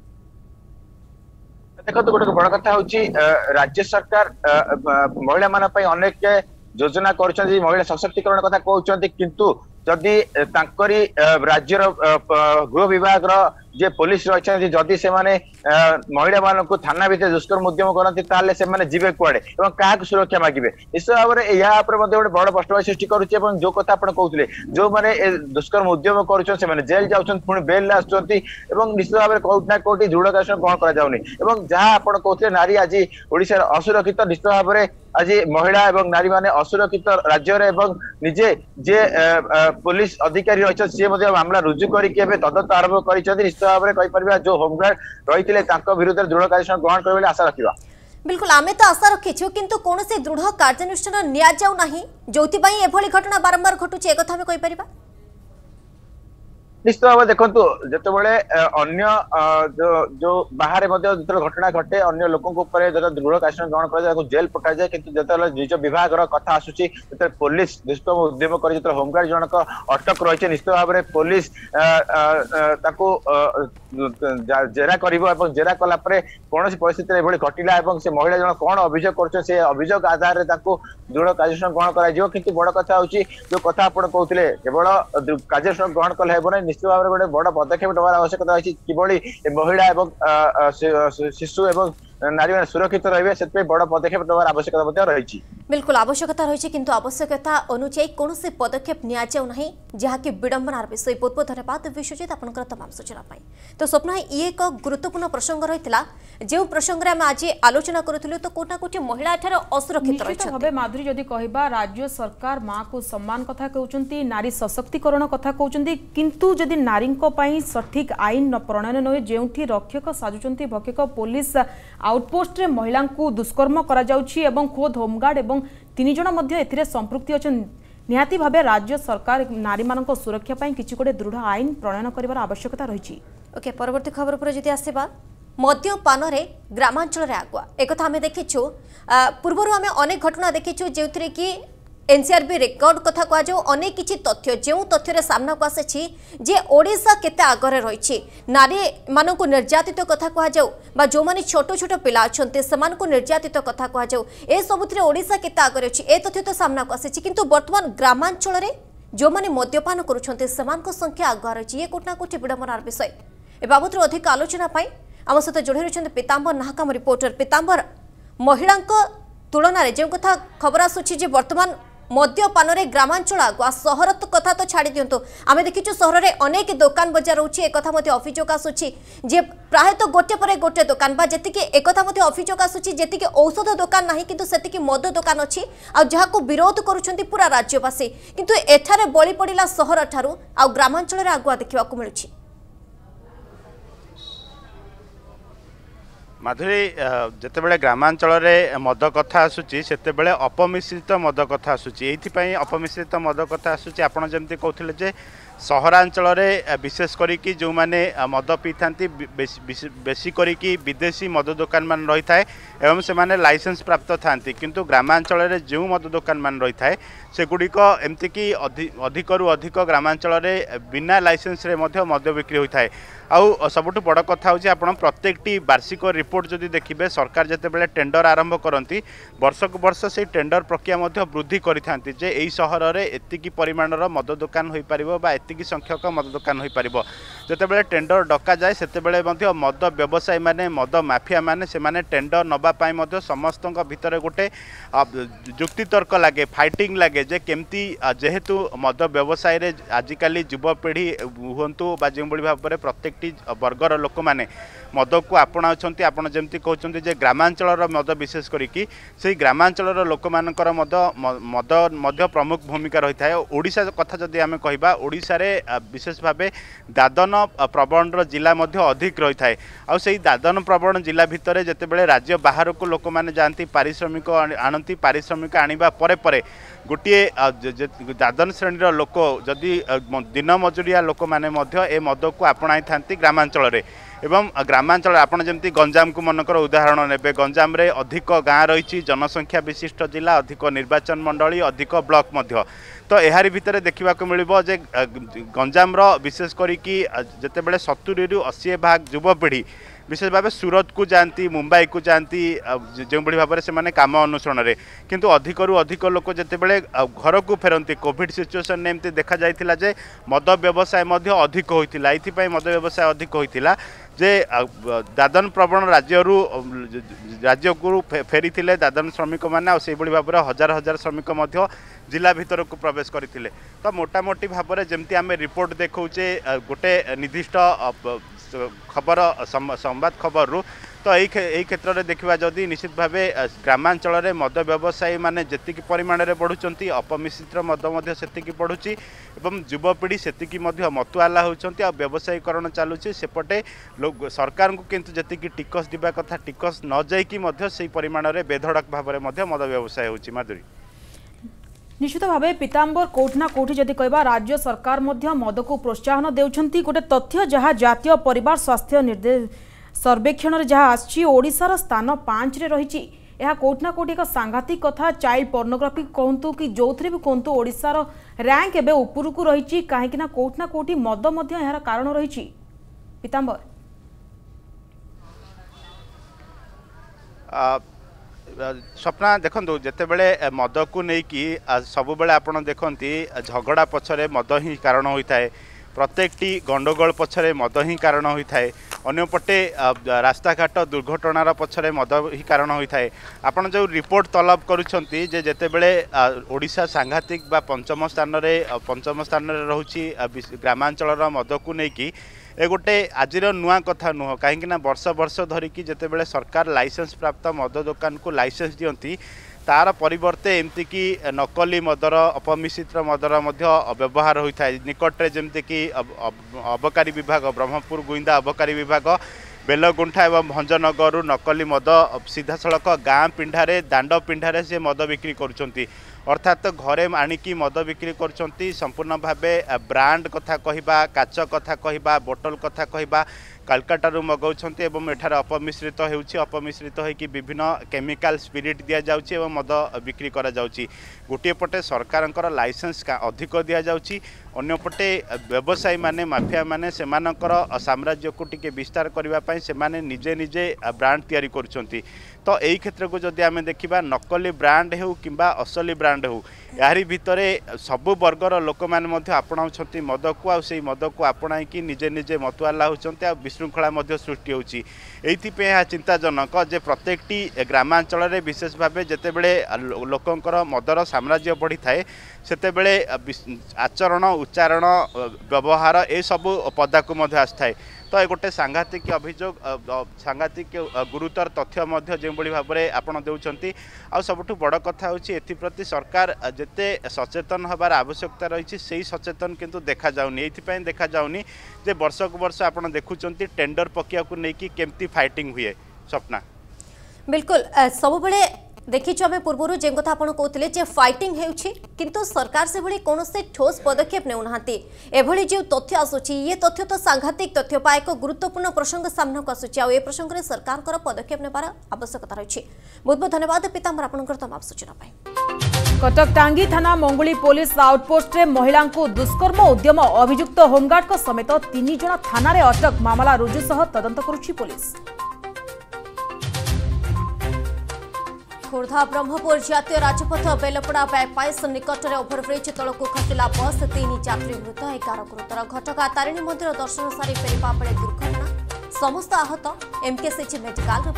देखो तो गोटे बड़ कथा हूँ राज्य सरकार महिला मान अनेक योजना कर महिला सशक्तिकरण कथा कहते किंतु जदि राज्यर गृह विभाग जे पुलिस रही जदि से महिला मान थाना भितर दुष्कर्म उद्यम करते से जीवे कुआड़े क्या सुरक्षा मागे निश्चित भाव में यहाँ गोटे बड़ प्रश्न सृष्टि करुच्चे जो कथा आप कहते जो मैंने दुष्कर्म उद्यम कर जेल जाऊँ पुणी बेल आसुँच निश्चित भाव में कौटना कौटी दृढ़ कार्यानुष्ठान ग्रहण कर जहाँ आप कहते नारी आज ओडिशा असुरक्षित निश्चित भाव में आज महिला एवं नारी माने असुरक्षित राज्य निजे जे पुलिस अधिकारी रही सी मामला रुजु करके तदंत आरंभ कर निश्चित भाव में कहीपर जो होमगार्ड रही विरुद्ध दृढ़ कार्यानुष्ठान ग्रहण कर आशा रखा बिल्कुल आमे तो आशा रखीछु किंतु कौन से दृढ़ कार्यानुष्ठान निया जाऊ नाही जोथि एभली घटना बारंबार घटुचे एक कथा कहि परिबा निश्चित भाव देखो जिते अन्य जो बाहर घटना घटे अन्य लोकों दृढ़ कार्यानुष्ठान ग्रहण कर जेल पठा जाए किंतु जो निज विभाग कथा आसूची पुलिस दुष्कर्म उद्यम कर होमगार्ड जनक अटक रही निश्चित भाव में पुलिस जेरा कर जेरा कलापर कौन परिस्थिति घटिला से महिला जन कौन अभियोग कर अभियोग आधार में दृढ़ कार्यानुष्ठान ग्रहण कर बड़ कथा हूँ जो कथा आप कहते केवल कार्यानुष्ठान ग्रहण कले हेबन निश्चित भाव में गोटे बड़ पदक्षेप नवार आवश्यकता रही किभली महिला एवं शिशु एवं नारी मैंने सुरक्षित रही से बड़ पदक्षेप नवार आवश्यकता रही बिल्कुल आवश्यकता रही किंतु आवश्यकता अनुଯାयी कौन से पदक्षेप नि जाऊ ना जहाँकि विडंबनार विषय बहुत बहुत धन्यवाद विश्वजित आपंकर तमाम सूचना तो स्वप्न ये एक गुरुत्वपूर्ण प्रसंग रही जो प्रसंग में आज आलोचना करूँ तो कोटा कोटी महिला असुरक्षित रही माधुरी जदि कहबा राज्य सरकार माँ को सम्मान कथा कहउचंती नारी सशक्तिकरण कथा कहउचंती किंतु जदि नारी सठिक आईन प्रणयन न जेउठी रक्षक साजुचंती भक्षक पुलिस आउटपोस्ट रे महिला को दुष्कर्म करा जाउछि एवं खोद होमगार्ड एवं 3 जन मध्य एथिरे संपृक्ति अछन निहाती भाबे राज्य सरकार नारी मानक सुरक्षा पई किछि गोटे दृढ़ आईन प्रणयन करिवार आवश्यकता रहिछि। ओके परवर्ती खबर पर जदि आसीबा मद्यपान रे ग्रामांचल रे आगुआ एक कथा हमें देखिछु पूर्वरु हमें अनेक घटना देखिछु जेउथिरे कि एनसीआरबी रेकर्ड कथा कह जाऊ अनेक किछि तथ्य जो तथ्य सामना को आसे जे ओडिशा केते आगरे रही नारी मानक निर्यातित कथा कह जाऊ बा जो माने छोट छोट पिला अछंते समान को निर्यातित कथा कह जाऊ ए सबुथिरे ओडिशा केते आगरे अछि ए तथ्य तो सामना को आसे किंतु वर्तमान ग्रामांचल रे जो माने मद्यपान करूछंते समान को संख्या आगुआ रही कोटना कोटी विडंबनार विषय ए बाबत अधिक आलोचना पाई आम सहित जोड़ी रही पीतांबर नाहकाम रिपोर्टर पीतांबर महिला तुलन में जो कथा खबर आसूची बर्तमान मद्यपान ग्रामांचल आगुआ सहर तो कथा तो छाड़ी दिंतु आम देखीचु सहर में अनेक दुकान बजार रोचे एक अभियोग आसूची जे प्राय तो गोटे पर गोटे दुकान बा जी एक अभियोग आसूची जी औषध दुकान ना कि से मद दुकान अच्छी आउ विरोध करुँच पूरा राज्यवासी किंतु एठारे बलि पड़ा सहर ठारू आ ग्रामांचल आगुआ देखा मिलूँ। माधुरी जितेबाला ग्रामांचल मद कथा आसूची से अपमिश्रित मद कथा आसूची ये अपमिश्रित मद कथा आसूची आपड़ जमी कहते जे सहरांचल विशेष करी जो मैंने मद पी था बेसी करी विदेशी मद दुकान मान रही था एवं से माने लाइसेंस प्राप्त था किंतु ग्रामांचल जो मद दुकान मान रही था सेगुड़िक एमती कि अधिकरू अधिक ग्रामांचल बिना लाइसेंस रे मद बिक्री होता है। आउ सबुठ बड़ कथा हूँ आप प्रत्येकटी वार्षिक रिपोर्ट जदि देखिए सरकार जितेबाला टेंडर आरंभ करती वर्ष को वर्ष से टेंडर प्रक्रिया वृद्धि करते जे यही सहर में एतिकी परिमाणर मद दुकान हो पार एतिकी संख्यक मद दुकान हो पार जितेबाला टेंडर डका जाए से मद व्यवसायी माने मद माफिया माने से टेंडर नवापाई समस्त भितर गोटे जुक्तितर्क लगे फाइटिंग लगे जे केमती जेहेतु मद व्यवसाय रे आजिकाली युवपीढ़ी हूँ जो भाव में प्रत्येक वर्गर लोक मैंने मद को आपणा आपण जमी कहते जे ग्रामांचल मद विशेष करी से ग्रामांचल लोक मानकर मद प्रमुख भूमिका रही है। ओडिशा कथा जदि आम कहबा ओडिशा रे विशेष भाव दादन प्रवण जिला अधिक रही है आई दादन प्रवण जिला भितर जितेबाला राज्य बाहर को लोक मैंने जाती पारिश्रमिक आणती पारिश्रमिक आनिबा परे परे गोटे दादन श्रेणी लोक जदि दिन मजुरिया लोक मैंने ए मद को आपणाई था ग्रामांचल एवं ग्रामांचल आपड़ जमी गंजाम को मनकर उदाहरण ने गंजाम रे अधिक गाँ रही जनसंख्या विशिष्ट जिला अधिक निर्वाचन मंडली अधिक ब्लॉक मध्य तो यार भितर देखा मिल गंजाम विशेष करी जितेबाला 70 ରୁ 80 भाग युवपीढ़ी विशेष भाव सूरत को जाती मुंबई को जाती जो भाव में से कम अनुसरण में किंतु अधिकरू अधिक लोक जितेबाला घर को फेरती कोविड सिचुएसन में एमती देखा जाइथिला जे मद व्यवसाय अधिक होइथिला एथिपाई मद व्यवसाय अधिक होइथिला जे दादन प्रवण राज्य को फेरी दादन श्रमिक मैंने से भाव में हजार हजार श्रमिक जिला भीतर को प्रवेश करते तो मोटामोटी भाव में जमती आम रिपोर्ट देखौचे गोटे निर्दिष्ट खबर संवाद खबर रू तो यही क्षेत्र में देखा जदि निश्चित भाव ग्रामांचल में मद व्यवसायी माने जी परिमाण में बढ़ुंट अपमिश्रित मद से बढ़ुची एवं युवपीढ़ी से मतुआला होती व्यवसायीकरण चलुची सेपटे लोग सरकार को किंतु जी टिकस दिबा कथा टिकस न जाइए परिमाण में बेधड़क भाव में मद व्यवसाय होची। माधुरी निश्चित भाव पीताम्बर कोठना कोठी जदि कहबा राज्य सरकार मद को प्रोत्साहन देउछंती गोटे तथ्य जहाँ जातीय परिवार स्वास्थ्य निर्देश सर्वेक्षण जहाँ आशार स्थान 5 रे रही यह कोठना कोठी का सांघातिक कथा चाइल्ड पोर्नोग्राफी कहतु कि जो भी कहतु ओडिशार रैंक एवं उपरू को रही कहीं कोठना कोठी मद यार कारण रही पीताम्बर स्वप्ना देखो जितेबाला मद को लेकिन सब बेले आप देखती झगड़ा पछरे मद ही कारण होता है प्रत्येकटी गंडगोल पछरे मद ही कारण होता है अन्यपटे रास्ताघाट दुर्घटनार पछरे मद ही कारण होता है आपड़ जो रिपोर्ट तलब करुँचे जितेबाला ओडिशा सांघातिक बा पंचम स्थान रोचे ग्रामांचल मद को लेकिन ए गोटे आजिर नुआ कथा नुह कहीं वर्ष वर्ष धरिकी जितेबाला सरकार लाइसेंस प्राप्त मद दुकान को लाइसेंस दियंती तार परिवर्ते एमती कि नकली मदर अपमिश्रित मदर व्यवहार होता है निकटरे जमती कि अबकारी विभाग ब्रह्मपुर गुइंदा अबकारी विभाग बेलगुंठा एवं भंजनगर नकली मद सीधा सड़क गाँ पिंढारे दांड पिंढारे से मद बिक्री करुँच अर्थात घरे आणिकी मद बिक्री करुँच संपूर्ण भाव ब्रांड कथा कहबा काच कथा कहबा बोतल कथा कहबा कलकाता मगाउछन्ते एवं एठार अपमिश्रित होउछि अपमिश्रित होइकि विभिन्न केमिकल स्पिरिट दिया जाउछि एवं मद बिक्री करा जाउछि गोटे पटे सरकारंकर लाइसेंस अधिक दिया जाउछि अन्यपटे व्यवसायी माने माफिया माने सेमानकर साम्राज्य को टिके विस्तार करबा पई सेमाने निजे निजे ब्रांड तैयारी करुछन्ति तो एही क्षेत्र को जदि आमे देखिबा नकली ब्रांड हेउ किंबा असली ब्रांड हेउ यारी भितरे सबु वर्गर लोक मैंने आपणाउछंती मद को आ से मद को आपणाई निजे निजे मतुआला होचंती आ विशृंखला सृष्टि होची एइथिपे यह चिंताजनक जे प्रत्येकटी ग्रामांचल रे विशेष भाव जितेबले लोकंकर मदर साम्राज्य बढ़ी थाए सेतेबले आचरण उच्चारण व्यवहार ए सबु पदा को आस्थाए तो ये गोटे सांघातिक अभियोग सांघातिक गुरुतर तथ्य जो भाव में आपड़ देउछंती आ सबुठु बड़ कथा होची एथिप्रति सरकार जेते सचेतन हबार आवश्यकता रही से सचेतन किंतु देखा जाउनी एथिपई देखा जाउनी जे वर्ष को वर्ष आपड़ देखुचंती टेंडर प्रक्रिया को लेकिन केमती फाइटिंग हुए स्वप्ना बिल्कुल सब बड़े देखीचु आम पूर्व जे कथा आपड़ कहते फाइटिंग किंतु सरकार से भली कौन से ठोस पदक्षेप नेउना एभली जो तथ्य आसुची ये तथ्य तो सांघातिक तथ्य पा एक गुरुत्वपूर्ण प्रसंग सामना को आसुची आ प्रसंग में सरकार पदक्षेप नेबार आवश्यकता रही बहुत बहुत धन्यवाद पीताम्बर आपनकर तमाम सूचना पाई। कटक टांगी थाना मंगुली पुलिस आउटपोस्ट रे महिला को दुष्कर्म उद्यम अभियुक्त होमगार्ड समेत 3 जन थाना रे अटक मामला रुजु सह तदंत करुछि पुलिस। खोर्धा ब्रह्मपुर जातीय राजपथ बेलपड़ा बाईपास निकट में ओभरब्रिज तलक खसला बस 3 यात्री मृत 11 गुरुतर घटका तारिणी मंदिर दर्शन सारी फेरवा बेले दुर्घटना समस्त आहत एमकेसीजी मेडिकल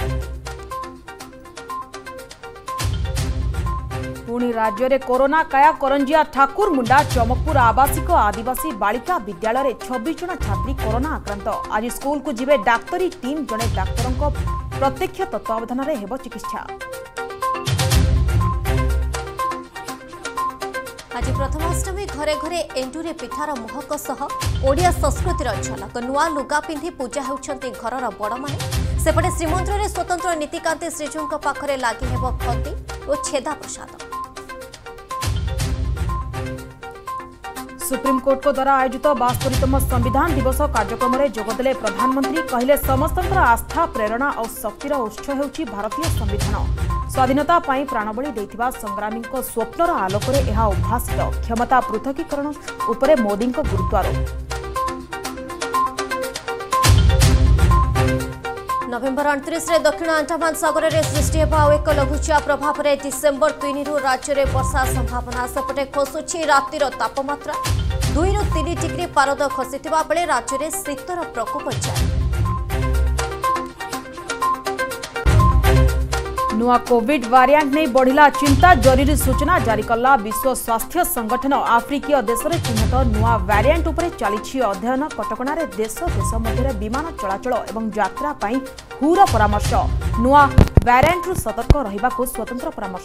पुणी राज्य में कोरोना काया करंजिया ठाकुर मुंडा चमकपुर आवासिक आदिवासी बालिका विद्यालय में 26 जन छात्री कोरोना आक्रांत आज स्कूल को जिबे डाक्तरी टीम जड़े डाक्तरों प्रत्यक्ष तत्वावधान में हेब चिकित्सा। आज प्रथमाष्टमी घरे घरे एंडुरे पिठार महक सह ओडिया संस्कृतिर झलक नुआ लुगा पिंधि पूजा होउछंती घरर बड़ माने सेपटे श्रीमंदिर में स्वतंत्र नीतिकांति श्रीजीउଙ୍କ पाखरे लागि हेब खती और छेदा प्रसाद। सुप्रीम कोर्ट को द्वारा आयोजित 72तम संविधान दिवस कार्यक्रम में जोगदेले प्रधानमंत्री कहले समस्त आस्था प्रेरणा और शक्तिर उत्स हेउछि भारतीय संविधान स्वाधीनता पाई प्राणबली देथिबा संग्रामी स्वप्नर आलोक में यह उद्भासित क्षमता पृथकीकरण उपरे मोदी गुरुत्वारोप। नवेम्बर 29 रे दक्षिण अंडमान सागर में सृष्टि हेबा एक लघुचाप प्रभाव में डिसेम्बर 3 रु राज्य में वर्षा संभावना सेपटे खसुछि रातिर तापमात्रा 2 रु 3 डिग्री पारद खसिथिबा बेले राज्य में शीतर प्रकोप जारी। नुआ कोविड वेरिएंट नहीं बढ़िला चिंता जरूरी सूचना जारी कला विश्व स्वास्थ्य संगठन आफ्रिकीय देश में चिन्हित नुआ वेरिएंट उपरे चली अध्ययन कटकणा रे देश देश मध्य विमान चलाचल और यात्रा पाई हुर परामर्श नुआ वेरिएंट रु सतर्क रहिबा को स्वतंत्र परामर्श।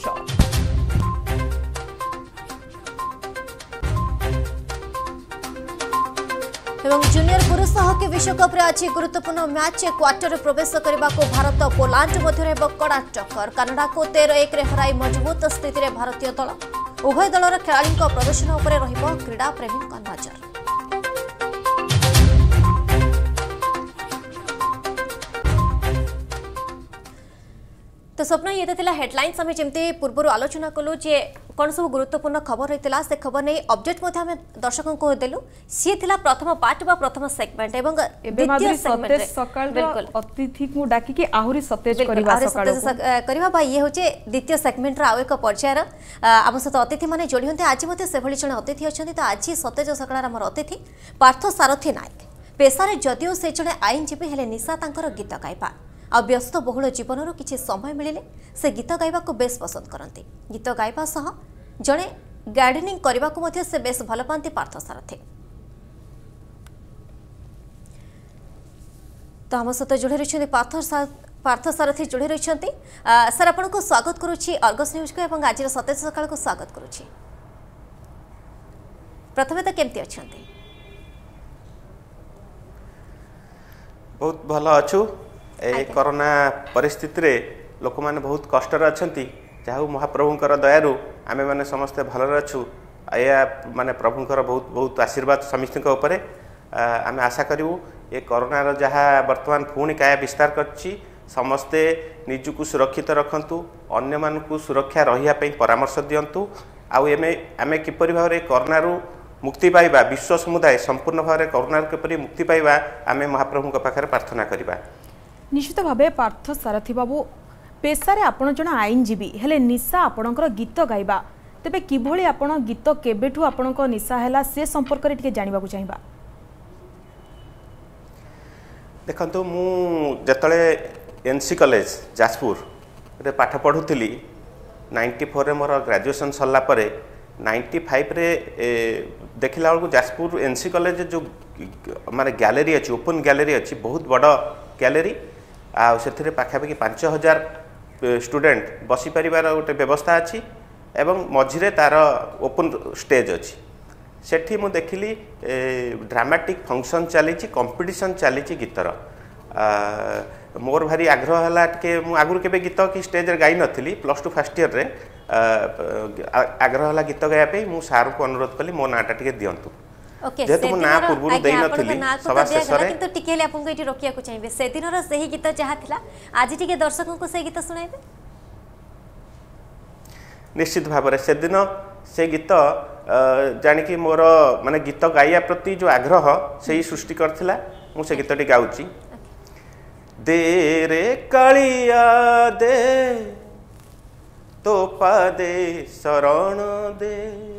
जूनियर पुरुष हॉकी विश्वकप रे आज गुरुत्वपूर्ण मैच क्वार्टर प्रवेश करने को भारत पोलैंड मध्य कड़ा टक्कर कनाडा को 13-1 रे हराई मजबूत स्थिति रे भारतीय दल उभय दलर खेलाड़ी प्रदर्शन उपर क्रीड़ा प्रेमी नजर। तो स्वप्न ये तो हेडलाइंस आम जमी पूर्व आलोचना कलु जे कौन सब गुरुत्वपूर्ण खबर होता से खबर नहीं अपडेट आम दर्शकों को देलु सी थिला प्रथम पार्ट बा प्रथम सेगमेंट एवं द्वितीय सेगमेंट सकाळ अतिथि को डाकी के आहुरी सतेज करबा सकाळ करबा बा ये होचे द्वितीय सेगमेंट रा एक पर्यायर आम सहित अतिथि माने जोड़ी होते आज मते सेभली जने अतिथि अछंती तो आज सतेज सकाळ हमर अतिथि पार्थ सारथी नायक पेशारे जदिओ से जने आईनजीवी हेले निशा तांकर गीत गाइबा आ व्यस्त बहुल जीवन किसी समय मिले से गीत गाइबा को बेस पसंद करती गीत गाइबा सह जड़े गार्डेनिंग करने को से बेस भल पाती पार्थ सारथी। तो आम सहित जोड़ी रही पार्थ सारथी जोड़ी रही सर आपको स्वागत करुच्ची अर्गस न्यूज को और आज सतेज सकाळ को स्वागत करुच्ची। प्रथमे तो केमती अच्छा बहुत भल अच्छु ए कोरोना परिस्थिति रे लोक माने बहुत कष्ट अच्छा जहाँ महाप्रभुंकर दयारू आमे माने समस्ते भलर अच्छु या माने प्रभुंकर बहुत बहुत आशीर्वाद समस्त आमे आशा करूँ ये कोरोनार जहाँ वर्तमान पुणी काया विस्तार करछि समस्ते निजुक सुरक्षित रखंतु अन्य मानकु सुरक्षा रहिया परामर्श दियंतु आमे किपरि भाव कोरोनारू मुक्ति पाइबा विश्व समुदाय संपूर्ण भाव कोरोना किपरि मुक्ति पाइबा आमे महाप्रभुंक पाखरे प्रार्थना करिबा। निश्चित भाव पार्थ सारथी बाबू पेशारे आपण जन आईनजीवी हेले निशा आपणकर गीत गाइबा तेबे किभଳି आपण गीत केबेठू आपणक निशा हैला से संपर्क रे टिके जानिबा को चाहिबा। देखंतु मु जतले एनसी कॉलेज जाजपुर रे पाठ पढुतली 94 रे मोर ग्रेजुएशन सरला परे 95 रे देखिला बेलू जाजपुर एनसी कॉलेज जो माने गैलरी अच्छी ओपन गैलरी अच्छी बहुत बड़ गैलरी से पाखापाखि 5000 स्टूडेंट बसी परिवार गोटे व्यवस्था अच्छी एवं मझिरे तार ओपन स्टेज अच्छी सेठी मु देखिली ड्रामाटिक फंक्शन चली कंपटीशन चली गीतर मोर भारी आग्रह है टे आगुरी के गीत कि स्टेज गाई नी +2 फर्स्ट ईयर रे आग्रह है गीत गायापी मु सार को अनुरोध कली मो नाटा टे दिंतु जेहेतु मो ना पूर्व देई नथिली सभा शेष रे किंतु टिके ले आपन को एटी रोकिया को चाहिबे से दिन रो सही गीत जहा थिला आज टिके दर्शकों को सही गीत सुनाइबे। निश्चित भाव से दिन से गीत जानिकी मोर माने गीत गाइया प्रति जो आग्रह से सृष्टि करथिला मु से गीतटी गाउची। दे रे कालिया दे तो पादे शरण दे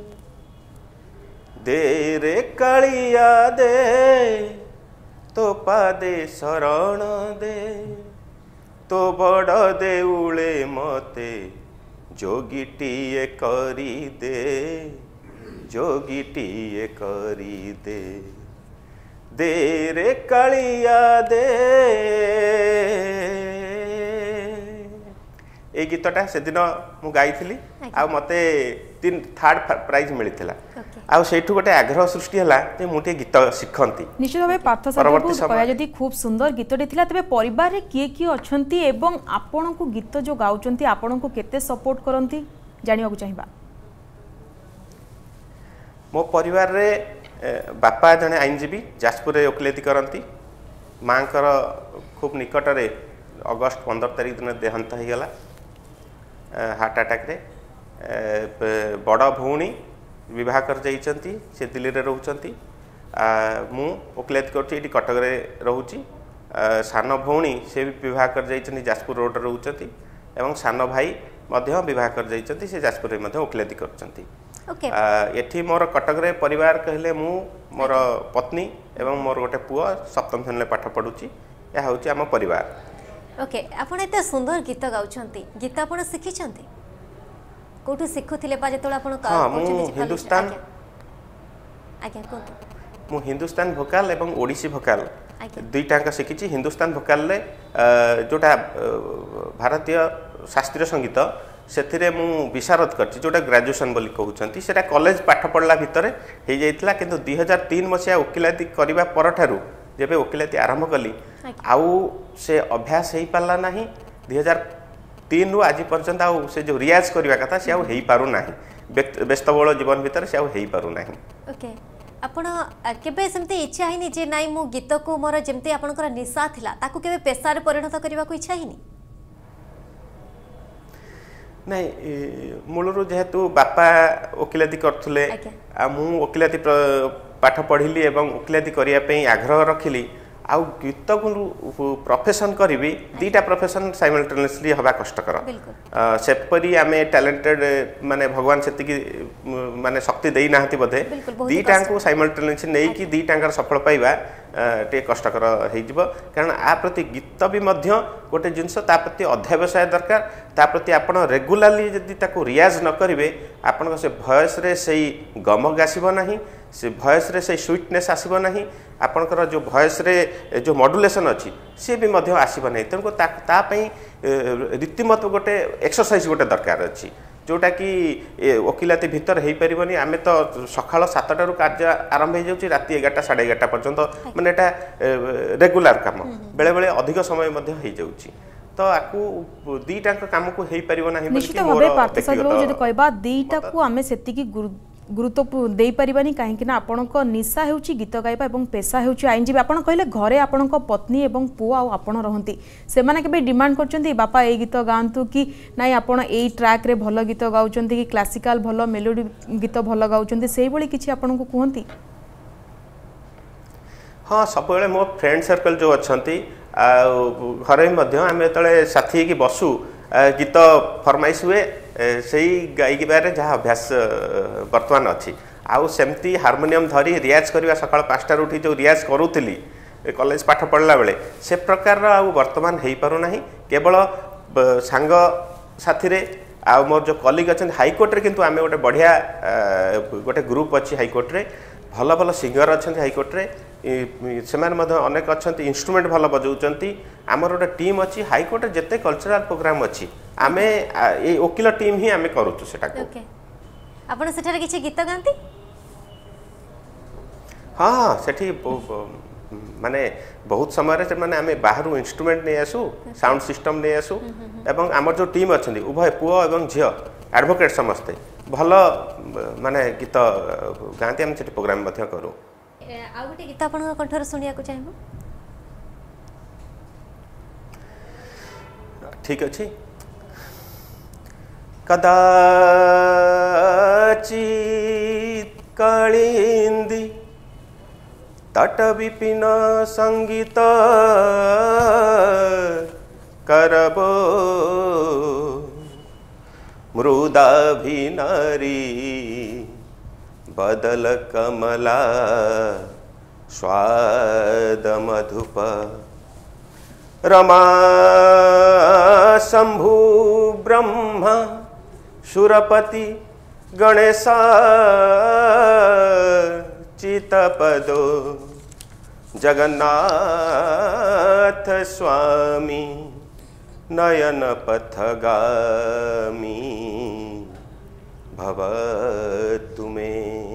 दे रे कालिया दे तो पादे शरण दे तो बड़ देउले मते जोगीटीए करी दे जोगीटीए करी दे दे रे कालिया दे। ए गीतटा से दिन मु गाई आ मते 3rd प्राइज मिलता आ सेठू गोटे आग्रह सृष्टि है जे मुझे गीत शिखती निश्चित भाव पार्थ सागर जदि खूब सुंदर गीतटे थिला तबे परिवार रे किए किए अछंती एवं आपण को गीत जो गाउचंती आपण को केते सपोर्ट करंती जानिया को चाहिबा। मो परिवार रे बापा जने आईनजीवी जाजपुर रे ओकिलती करंती मांकर खूब निकट रे अगस्त 15 तारिख दिन देहांत हो गला हार्ट अटैक रे बड़ भौणी विवाह कर जाइछंती से दिल्ली रे रहउछंती मु ओकिलती करछि कटक रे रहउछि सान भौणी से भी विवाह कर जाइछंती जाजपुर रोड रे रहउछंती एवं सान भाई मध्य विवाह कर जाइछंती से जाजपुर रे मध्य ओकिलती करछंती। एठी मोर कटक रे परिवार कहले मु मोर पत्नी एवं मोर गोटे पुओ सप्तम श्रेणी पाठ पढुछि या होछि हम परिवार। ओके आपण एते सुंदर गीत गाउछंती गीत आपण सिखिछंती कोठु सिखुथिले बा जेतोला आपण का हिंदुस्तान आज्ञा कोन मु हिंदुस्तान भोकाल एवं ओडिसी भोकाल दुईटा का शिखिछि। हिंदुस्तान भोकाल रे जोटा भारतीय शास्त्रीय संगीत से मु विशारद करछि जोटा ग्रेजुएशन बोली कहउछंती सेटा कॉलेज पाठ पढ़ला भितर हे जाइतला किंतु 2003 मसिया वकिलाती करबा परठारु जेबे वकिलाती आरंभ कली आउ से अभ्यास हेई पाला नाही 2003 रु आज पर्यंत आउ से जो रियाज करबा कथा से आउ हेई पारु नाही व्यस्तबहुल जीवन भितर से आउ हेई पारु नाही। ओके आपण केबे सेमते इच्छा हिनी जे नाइ मु गीत को मोर जेमते आपनकर निशा थिला ताकू केबे पेशा रे परिणत करबा को इच्छा हिनी नहीं मूलरू जेहेतु बापा वकिलाती करथुले आ मु वकिलाती पाठ पढ़िली एवं वकिलाती करिया पे आग्रह रखिली आउ गीत को प्रोफेशन करी दीटा प्रोफेशन साइमल्टेनियसली हवा कष्टकर सेपरी आमे टैलेंटेड माने भगवान सेति माने शक्ति देई नाहती बधे दीटा को साइमल्टेनियसली नै कि दीटा सफल पाइबा टे कष्टकर हो कारण आ प्रति गीत भी मध्य गोटे जिनस ता प्रति अध्यावसाय दरकार ता प्रति आपण रेगुलारली जदि ताको रियाज न करिवे आपण से वॉइस रे सही गमक आसीबो नाही से वॉइस रे सही स्वीटनेस आसीबो नाही आपणकर जो वॉइस रे जो मॉड्यूलेशन अच्छी सी भी मध्य आसीबो नाही तेनको ता पई रीतिमत गोटे एक्सरसाइज गोटे दरकार अच्छी जोटा कि वकिलाती भितर हो पारनि आम तो सकाल 7टारू कार्य आरंभ हो जाऊँ राति 11टा 11:30 पर्यंत माने एटा रेगुलर काम बेले बेले अधिक समय हो जाऊँ तो आकु दीटा काम को हो पार ना निश्चित भाव पार्थ सागर जदि कहबा दीटा को आमे सेतिकी गुरुत्व दे पारिबानी कहीं ना आपणक निशा हेउची गीत गाइबा एवं पेशा हेउची आईनजीवी आपण कहले घरे आपणक पत्नी एवं पुओ आ आपण रहंती से माने केबे डिमांड करचंती बापा ए गीत गांतु कि नाइ आपण एई ट्रैक रे भलो गीत गाउचंती कि क्लासिकल भलो मेलोडी गीत भलो गाउचंती सेही बळी किछि आपण को कहंती। हाँ सब मो फ्रेंड सर्कल जो अच्छी घरे आम जो साथी की बसु गीत फरमाइश हुए ସେଇ ଗାଇବାରେ ଯାହା ଅଭ୍ୟାସ ବର୍ତ୍ତମାନ ଅଛି ଆଉ ସେମିତି ହାରମୋନିୟମ ଧରି ରିଆଜ କରିବା ସକାଳ 5টাରୁ ଉଠି ଯେଉଁ ରିଆଜ କରୁଥିଲି କଲେଜ ପାଠ ପଢ଼ିଲା ବେଳେ ସେ ପ୍ରକାରର ଆଉ ବର୍ତ୍ତମାନ ହେଇପାରୁନାହିଁ କେବଳ ସାଙ୍ଗ ସାଥିରେ ଆଉ ମୋର ଯେଉଁ କଲିଗ ଅଛନ୍ତି ହାଇକୋର୍ଟରେ କିନ୍ତୁ ଆମେ ଗୋଟେ ବଢ଼ିଆ ଗୋଟେ ଗ୍ରୁପ୍ ଅଛି ହାଇକୋର୍ଟରେ ଭଲ ଭଲ ସିଙ୍ଗର ଅଛନ୍ତି ହାଇକୋର୍ଟରେ ସେମାନେ ମଧ୍ୟ ଅନେକ ଅଛନ୍ତି ଇନଷ୍ଟ୍ରୁମେଣ୍ଟ ଭଲ ବଜାଉଛନ୍ତି ଆମର ଗୋଟେ ଟିମ୍ ଅଛି ହାଇକୋର୍ଟରେ ଯେତେ କଲଚରାଲ ପ୍ରୋଗ୍ରାମ ଅଛି ଆମେ ଏଇ ଓକିଲ ଟିମ୍ ହିଁ ଆମେ କରୁଛୁ ସେଟାକୁ ଆପଣ ସେଠାରେ କିଛି ଗୀତ ଗାଆନ୍ତି ହଁ ସେଠି ମାନେ ବହୁତ ସମୟରେ ସେମାନେ ଆମେ ବାହାରୁ ଇନଷ୍ଟ୍ରୁମେଣ୍ଟ ନେଇ ଆସୁ ସାଉଣ୍ଡ ସିଷ୍ଟମ ନେଇ ଆସୁ ଏବଂ ଆମର ଯେଉଁ ଟିମ୍ ଅଛନ୍ତି ଉଭୟ ପୁଅ ଏବଂ ଝିଅ ଆଡଭୋକେଟ୍ ସମସ୍ତେ ଭଲ ମାନେ ଗୀତ ଗାଆନ୍ତି ଆମେ ସେଠି ପ୍ରୋଗ୍ରାମ ମଧ୍ୟ କରୁ ଆଉ ଗୋଟେ ଗୀତ ଆପଣଙ୍କ କଣ୍ଠରେ ଶୁଣିବାକୁ ଚାହିଁବୁ ଠିକ ଅଛି कदाचित कालिंदी तट विपिन संगीत करबो मृदाभिनारी बदल कमला स्वाद मधुप रमा शंभु ब्रह्मा सुरपति गणेशा चितपदो जगन्नाथ स्वामी नयन पथगामी भवतु मे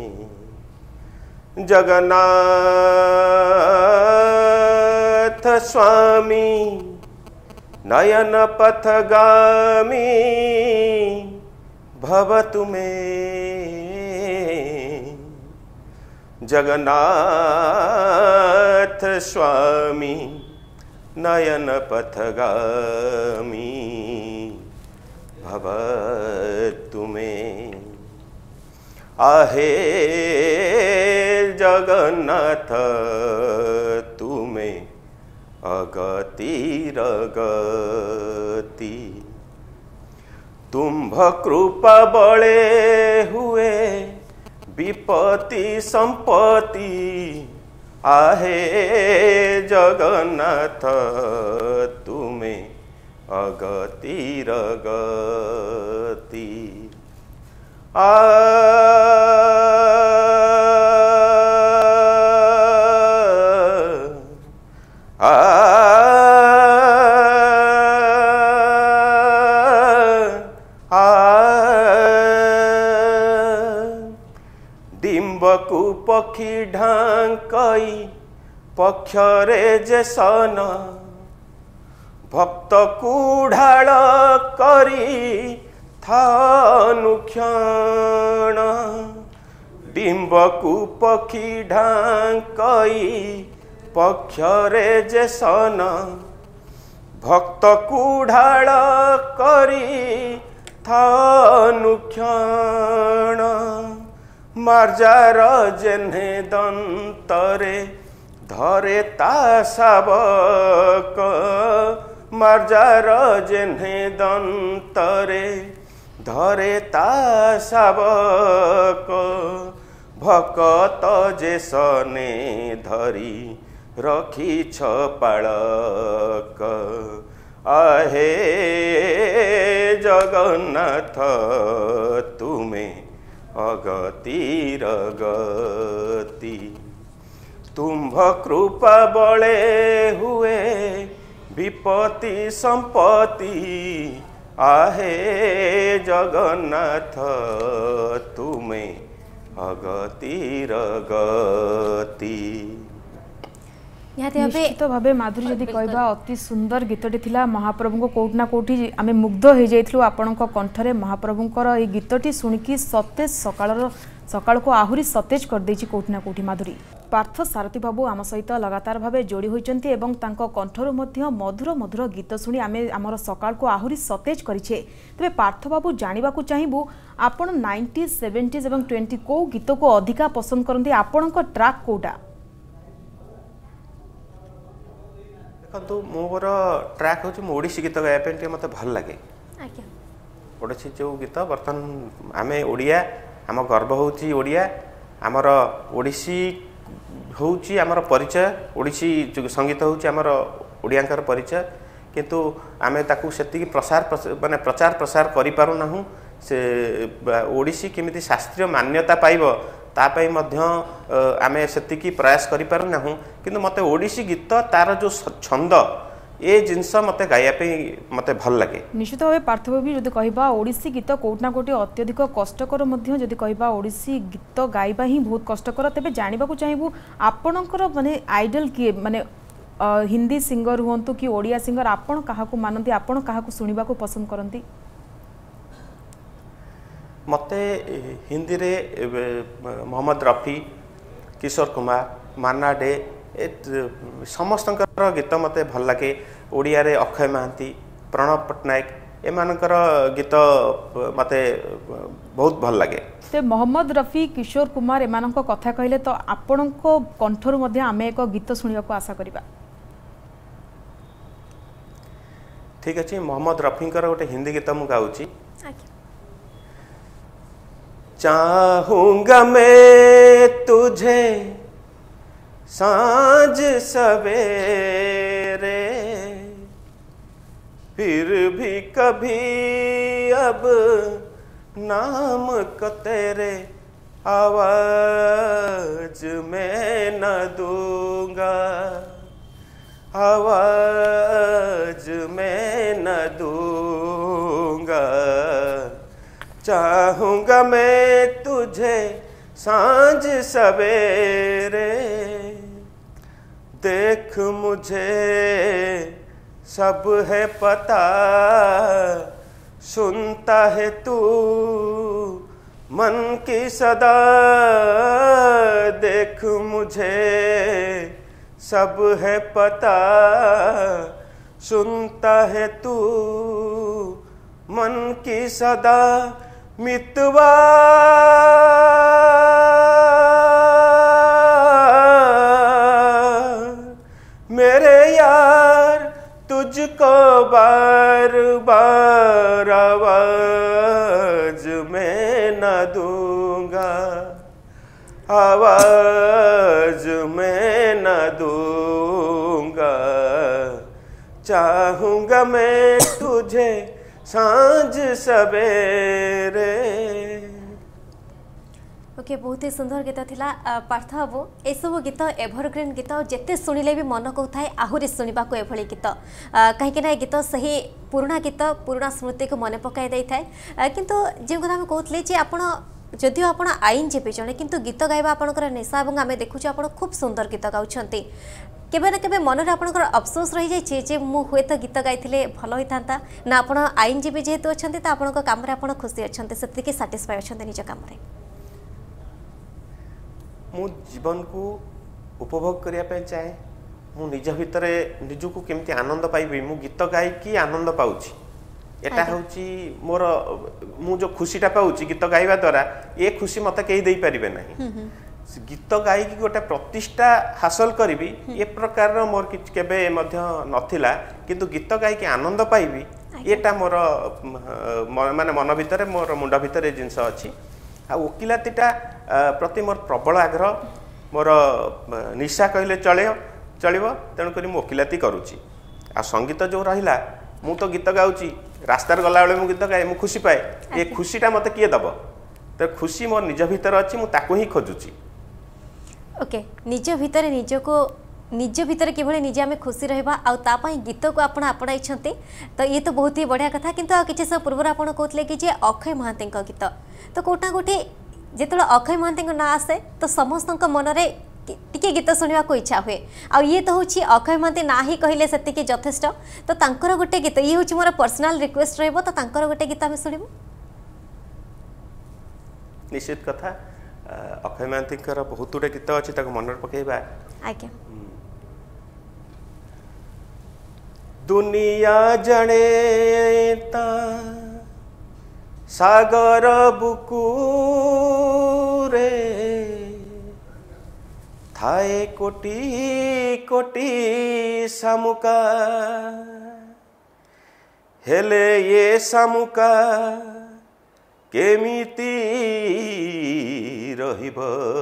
जगन्नाथ स्वामी नयन पथगामी भवतु मे जगन्नाथ स्वामी नयन पथगामी भवतु मे आहे जगन्नाथ तुमे अगतिरगति तुम्भ कृपा बळे हुए विपत्ति संपत्ति आहे जगन्नाथ तुमे अगतिरगति डिम्बकु पक्षी ढांकई पक्षरे जे सन भक्त कुढ़ाल करी थानुक्षण डिम्बकु पक्षी ढांकई पक्षरे जे सन भक्त कुढ़ाल करी थानुक्षण मार्जार जेन्हे दंतरे धरे ता शावक मार्जार जेन्हे दंतरे धरे ता शावक भकत जे सने धरी रखी पाळक आहे जगन्नाथ तुमे अगतिरगति तुम्भ कृपा बळे हुए विपत्ति संपत्ति आहे जगन्नाथ तुमे अगतिरगति निश्चित भाव माधुरी जदि कहबा अति सुंदर गीतटी थिला महाप्रभु कोठी ना कोठी आमे मुग्ध हो जाइथलु आपणक कंठरे महाप्रभुंकर ए गीतटी सुनिकी सतेज सकाळ को आहुरी सतेज कर देछि कोठी ना कोठी माधुरी पार्थ सारथी बाबू आम सहित लगातार भाव जोड़ी होइचंती एवं तांको कंठरु मध्य मधुर मधुर गीत सुनी आमे आमर सकाळ को आहुरी सतेज करिछे तबे पार्थ बाबू जानिबा को चाहिबू आपण 90s 70s एवं 20 को गीत को अधिका पसंद करंती आपणक ट्रैक कोडा देखो मोर ट्रैक हूँ ओडिसी गीत गाया मत भल लगे ओडिसी जो गीत बर्तमान आमे ओडिया आम गर्व होची ओडिया आमर ओडिसी होची आमर परिचय ओडिसी जो संगीत होची आमर ओडियांकर परिचय किंतु आमे ताकू सेति प्रसार माने प्रचार प्रसार करि पारु नाहु से ओडिसी केमिति शास्त्रीय मान्यता पाइबो तापाई मध्य आमे सेति प्रयास करि पारु नाहु किंतु मते ओडिसी गीत तार जो छंद ए जिनस मते गाया पे मते भल लगे निश्चित भाव पार्थव भी जदि कहबा ओडिसी गीत कोटना कोटी अत्यधिक कष्टकर मध्य जदि कहबा ओडिसी गीत गाइबा ही बहुत कष्टकर तेबे जानिबा को चाहेबू आपणकर माने आइडल किए माने हिंदी सिंगर हुंतु कि ओडिया सिंगर आपण काहा को मानंती आपण काहा को सुनिबा को पसंद करंती मते हिंदी रे मोहम्मद रफी किशोर कुमार मान्ना डे समस्त गीत मते भल लगे ओडिया रे अक्षय महांती प्रणव पट्टनायक एमानकर गीत मते बहुत भल लगे ते मोहम्मद रफी किशोर कुमार एमानक कथा कहले तो आपणको कंठरु मध्ये आमे एक गीत सुनिबा को आशा करिबा ठीक अछि मोहम्मद रफीकर गोटे हिंदी गीत मु गाउची चाहूंगा मैं तुझे सांझ सवेरे फिर भी कभी अब नाम को तेरे आवाज में न दूंगा आवाज में न दूंगा चाहूंगा मैं तुझे सांझ सवेरे देख मुझे सब है पता सुनता है तू मन की सदा देख मुझे सब है पता सुनता है तू मन की सदा मितवा मेरे यार तुझको बार बार आवाज में न दूंगा आवाज में न दूंगा चाहूंगा मैं तुझे सांझ सवेरे ओके बहुत ही सुंदर गीत थिला पार्थ बाबू ए सब गीत एभरग्रीन गीत जेते सुनिले भी मन को थाए आहुरी सुनिबा को एभली गीत कहीं ना गीत सही पुराना गीत पुराना स्मृति को मन पकाई दे थाए किंतु जे कथा हम कहतले जे आपण जदिও आपण आईनजीवी जने किंतु गीत गाइबा आपनकर निशा एवं आमे देखुछु आपण खूब सुंदर गीत गाउछंती केबे ना केबे मन रे आपनकर अफसोस रही जाय जे मु हुए तो गीत गाइथिले भलो होइतांता ना आपण आईनजीवी जेहेतु अछंती त आपनक काम रे आपण खुशी अछंती सेति के सैटिस्फाई अछंती निज काम रे मु जीवन को उपभोग करिया पे चाहे मु निज भितर निजको केमती आनंद पाइबी मु गीत गायकी आनंद पाउची एटा होची मोर मु जो खुशीटा पाउची गीत गाइबा द्वारा ये खुशी मते केही देई परिबे नाही गीत गायकी गोटे प्रतिष्ठा हासिल करिबी ए प्रकार मोर केबे मध्य नथिला किंतु गीत गायकी आनंद पाइबी एटा मोर माने मन भितर मोर मुंड भितर जिंस अछि आ वकिलातीटा प्रति मोर प्रबल आग्रह मोर निशा कहले चलिबो तेणुक मु वकिलाती करूची आ संगीत जो रहिला मु तो गीत गाउची रास्तार गला बेले मु गीत गाए मु खुशी पाए ये खुशीटा मते किए दब तो खुशी मोर निज भितर अछि मु ताको ही खोजुची ओके निज भितर निज भितर किभଳି निजे आमे खुशी रहबा आ ता पई गीत को आपण आपणाई छथि तो ये तो बहुत ही बढ़िया कथा किंतु आ किछि सब पूर्व आपण कहतले कि जे अक्षय महांती का गीत तो कोटा गोटे जेतलो अक्षय महांती ना आसे तो समस्त मन रे टिके गीत सुनिबा को इच्छा हुए आ ये तो होची अक्षय महांती ना ही कहले सेति के यथेष्ट तो तांकर गोटे गीत ये होची मोर पर्सनल रिक्वेस्ट रहबो तो तांकर गोटे गीत आमे सुनिबो निश्चित कथा अक्षय महांती बहुत गुटे गीत अच्छी मन पकेबा आज्ञा दुनिया जनेता सागर बुकु रे थाए कोटी कोटी सामुका हेले ये सामुका केमिति रहिब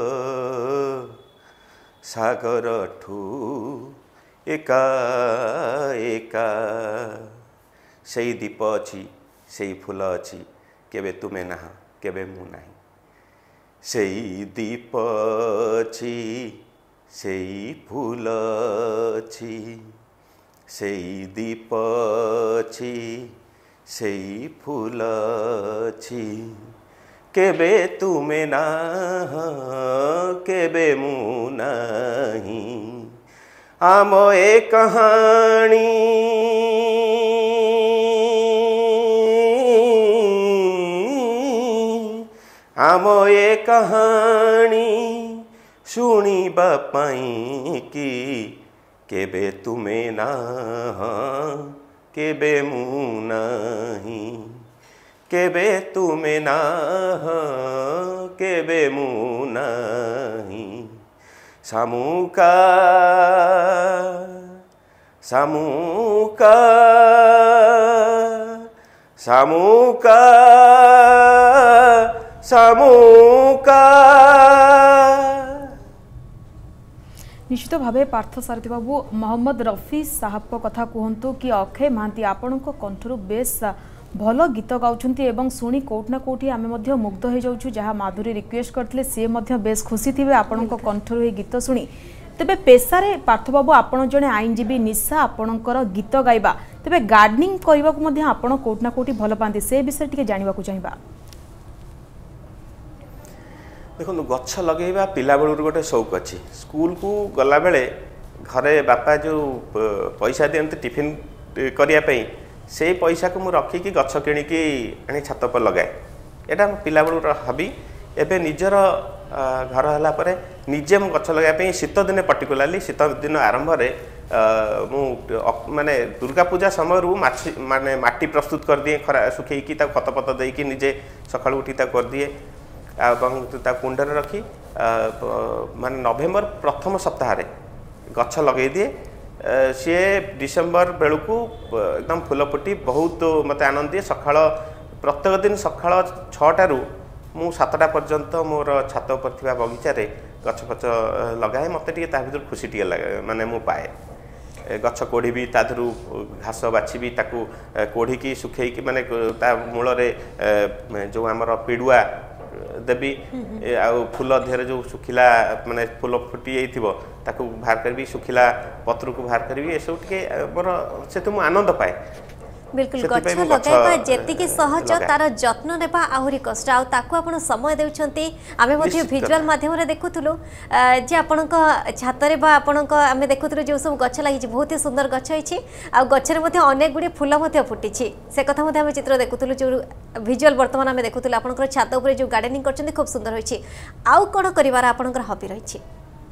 सागर ठू एका एका सेई दीप अच्छी सेई फूल अच्छी केबे तुमे ना केबे मु नाही सेई दीप अच्छी सेई फूल अच्छी सेई दीप अच्छी सेई फूल अच्छी केबे तुमे ना केबे मु नाही आम ए कहानी आम ए कहानी शुणिबा पाई कि केबे तुमे ना केबे मु नाही केबे तुमे ना केबे मु नाही सामुका सामुका सामुका सामुका निश्चित भाव पार्थ सारथी बाबू मोहम्मद रफी साहब को कथा कहतु कि अक्षय महांती आपण कंठर बेस भल गीत गाउछन्ती एवं शुणी कोठना कोठी आमे मध्य मुग्ध हो जाउछु जहाँ माधुरी रिक्वेस्ट करथिले से मध्य बेस खुशी थिबे आपण कंठर ए गीत शुणी तेबे पेशारे पार्थ बाबू आपण जने आईनजीवी निशा आपणकर गीत गाइबा तेबे गार्डनिंग करबा को मध्य आपण कोठना कोठी भल पांती से विषय टिके जानिबा को चाहिबा देखो गछ लगेगा पिला बेलू गोटे शौक अच्छी स्कूल को गला बेले घरे बापा जो पैसा दियंते टिफिन करने से पैसा को मुझे रखिकी गछ किणिकी आनी छात पर लगाए यहाँ पिला बेलू हबी एवं निजर घर है पर निजे मु गछ लगाई शीत दिन पर्टिकुलाली शीत दिन आरंभ मु माने दुर्गा पूजा समय माने माटी प्रस्तुत कर दिए खरा सुखी खत पत देकी निजे सकाळु उठी कर दिए कुंडर रखी मान नवेम्बर प्रथम सप्ताह गछ लगे दिए सी डिसेम्बर बेलू एकदम फूल फुटी बहुत मत आनंद दिए सका प्रत्येक दिन सका 6टारू मु 7टा पर्यंत मोर छात पर थिबा बगीचारे गछ फच लगाए मत भर खुशी टे लगे माने मु पाए गछ कोढ़ी भी ताधरू घास बाछी ताकू कोढ़ी की सुखेकी माने ता मूल जो आमर पिडुआ देवी आ फूल देहरे जो सुखिला माने फूल फुटी जाइथिबो ताकू बाहर करबी सुखिला पत्र को बाहर करबी ए सब टिके मोर से तो मु आनंद पाए बिल्कुल गछ लगाइबा जेतिकी सहज तार जत्न नेबा आहुरी कष्ट आ ताकू आपण समय देउछंती आमे मध्ये विजुअल माध्यम रे देखुथुलु जे आपणक छातरे बा आपणक आमे देखुथुलु जे सब गछ लागि बहुत ही सुंदर गछ होइछि आ गछ रे मध्ये अनेक गुडी फूल मध्ये फुटिछि से कथा मध्ये आमे चित्र देखुथुलु जो विजुअल वर्तमान आमे देखुथुलु आपणकर छात ऊपर जो गार्डनिंग करछन्ती खूब सुंदर होइछि आउ कोन करिवार आपणकर हबी रहिछि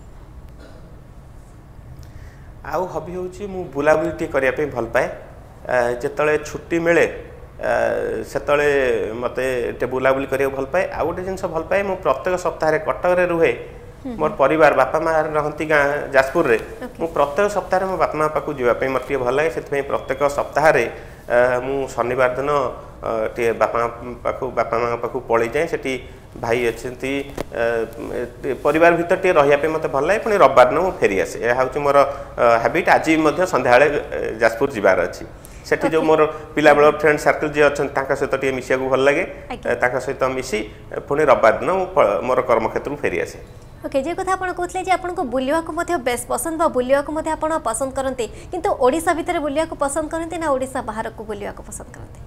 आउ हबी होछि मु बुलाबुली टी करिया पे भल पाए जिते छुट्टी मिले से मत बुलाबुली करा भल पाए आ गोटे जिन भल पाए मु प्रत्येक सप्ताह कटक रुहे मोर परिवार बापा माँ रहती गाँ जाजपुर रे मु प्रत्येक सप्ताह मो बापा माँ पाक जावाई मत भल लगे से प्रत्येक सप्ताह मु शनिवार दिन टे बापा माँ पाक पलि जाए से भाई अच्छा परिवार भीतर टे रही मत भल लगे पुणी रविवार दिन फेरी आसे यह हूँ मोर हैबिट आज सन्ध्या जाजपुर जीवार अच्छी सेठी जो मोर पिला बेल फ्रेंड सर्कल जी अच्छा सहित टे मिसिया भल लगे सहित मिसी पुणी रविवार दिन मोर कर्मक्षेत्र फेरी आसे ओके जे कथा आपण कहतले जे आपण को बुलिया को मध्ये बेस पसंद बा बुलिया को मध्ये आपण पसंद करते किंतु ओडिसा भीतर बुलिया को पसंद करते ना ओडिसा बाहर को बुलिया को पसंद करते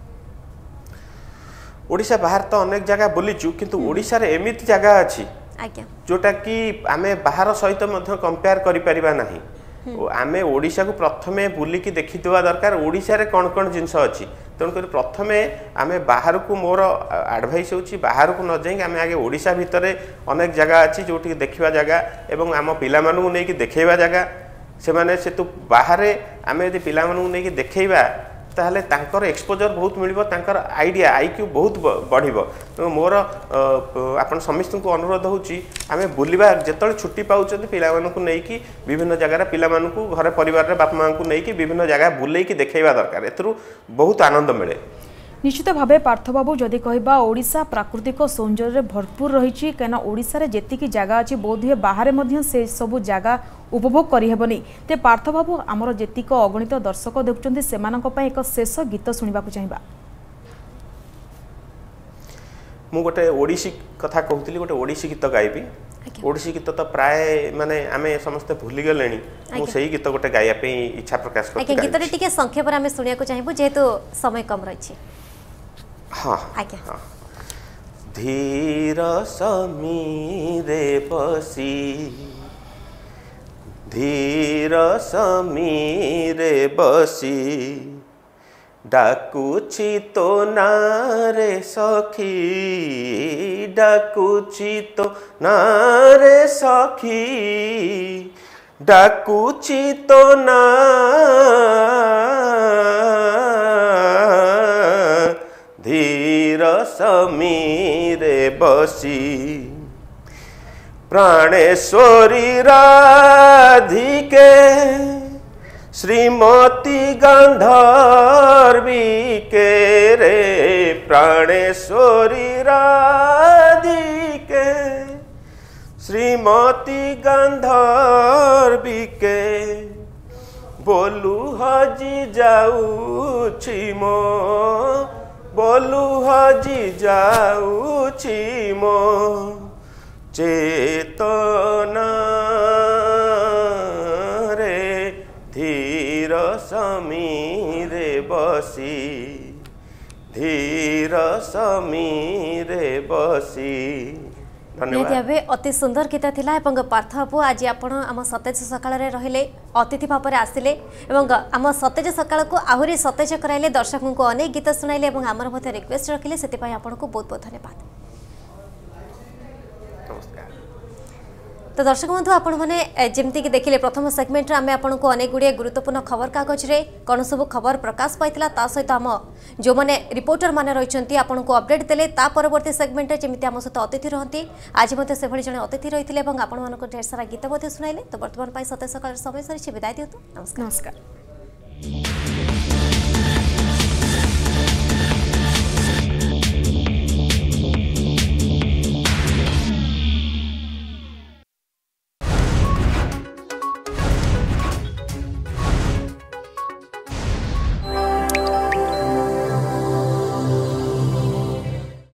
ओडिसा बाहर तो अनेक जगह बुलीचु किंतु ओडिसा रे एमिति जगह अछि आज्ञा जोटा कि आमे बाहर सहित मध्ये कंपेयर करि परिबा नाही आमे ओडिसा को प्रथमे बुलिकी देखिथिबा दरकार ओडिसा रे कोन कोन जिंस अछि तेणुकर प्रथमे आमे बाहर को मोर एडवाइस होची बाहर को न जाई आमे आगे ओडिसा भितरे अनेक जगह अछि जोटी देखिबा जगह एवं आम पिला मानु नै कि देखैबा जगह से माने से तो बाहर आमे यदि पिला मानु नै कि देखैबा ताहले तांकर एक्सपोजर बहुत मिलिबो तांकर आइडिया आईक्यू बहुत बढ़िबो तो मोर आपण समस्त को अनुरोध होची आमे बुलिबा जेतळे छुट्टी पाउचंती पिला मानकु नै कि विभिन्न जगह रे पिला मानकु घर परिवार रे बाप मां को नै कि विभिन्न जगह बुलेई कि देखैबा दरकार एतरु बहुत आनंद मिले निश्चित भाव पार्थबाबू जदि कहबा ओडिशा प्राकृतिक सौंदर्य भरपूर रही कहीं ओडिशा जेतिकी जगह अच्छी बोध हुए बाहर से सबू जगह उपभोग करहबनी ते पार्थबाबू आमर जेतिक अगणित दर्शक देखुं से एक शेष गीत शुणा चाहिए मु गोटे ओडिसी कथा कहूली गोटे ओडिसी गीत गायबी ओडिसी गीत तो प्राय माने आमे समस्ते भूली गले मु सही गीत गोटे गाया पे इच्छा प्रकाश करते गीत रे टिके संक्षेप रे आमे सुनिया को चाहिबो जेहेतु समय कम रही हाँ हाँ धीर समीरे बसी धीर समीरे बसी डाकुची तो नारे सखी डाकुची तो नारे सखी डाकुची तो ना धीर समीरे बसी प्राणेश्वरी राधिके श्रीमती गंधर्वी के रे प्राणेश्वरी राधिके श्रीमती गंधर्वी के बोलू हजी जाऊछी मो बोलू हजी जाऊछी मो चेतना रे धीर समीरे बसी धीर समीरे बसी धन्यवाद अति सुंदर गीत थिला एवं पार्थ बाबू आज आपण आम सतेज सकाळ रे रहिले अतिथि भाव में आसिले एवं आम सतेज सकाळ को आहुरी सतेज कराइले दर्शकों को अनेक गीत सुनाइले एवं आमर मध्य रिक्वेस्ट रखिले सेति पई आपण को बहुत बहुत धन्यवाद। तो दर्शक बंधु आपण मैंने जमती देखिले प्रथम सेगमेंट रे आमे आपण को अनेक गुड़िए गुरुत्वपूर्ण खबर कागज रे कौन सब खबर प्रकाश पाइतिला ता सहित आम जो मैंने रिपोर्टर माने रहिसंती आपण को अपडेट देले ता परवर्ती सेगमेंट रे जमती आम सहित अतिथि रहंती आज मते से भली जने अतिथि रहिथिले एवं आपण मानको ढेर सारा गीत मते सुनाइले। तो वर्तमान पाई सते सकाळ समय सरी विदाय दियतु। नमस्कार।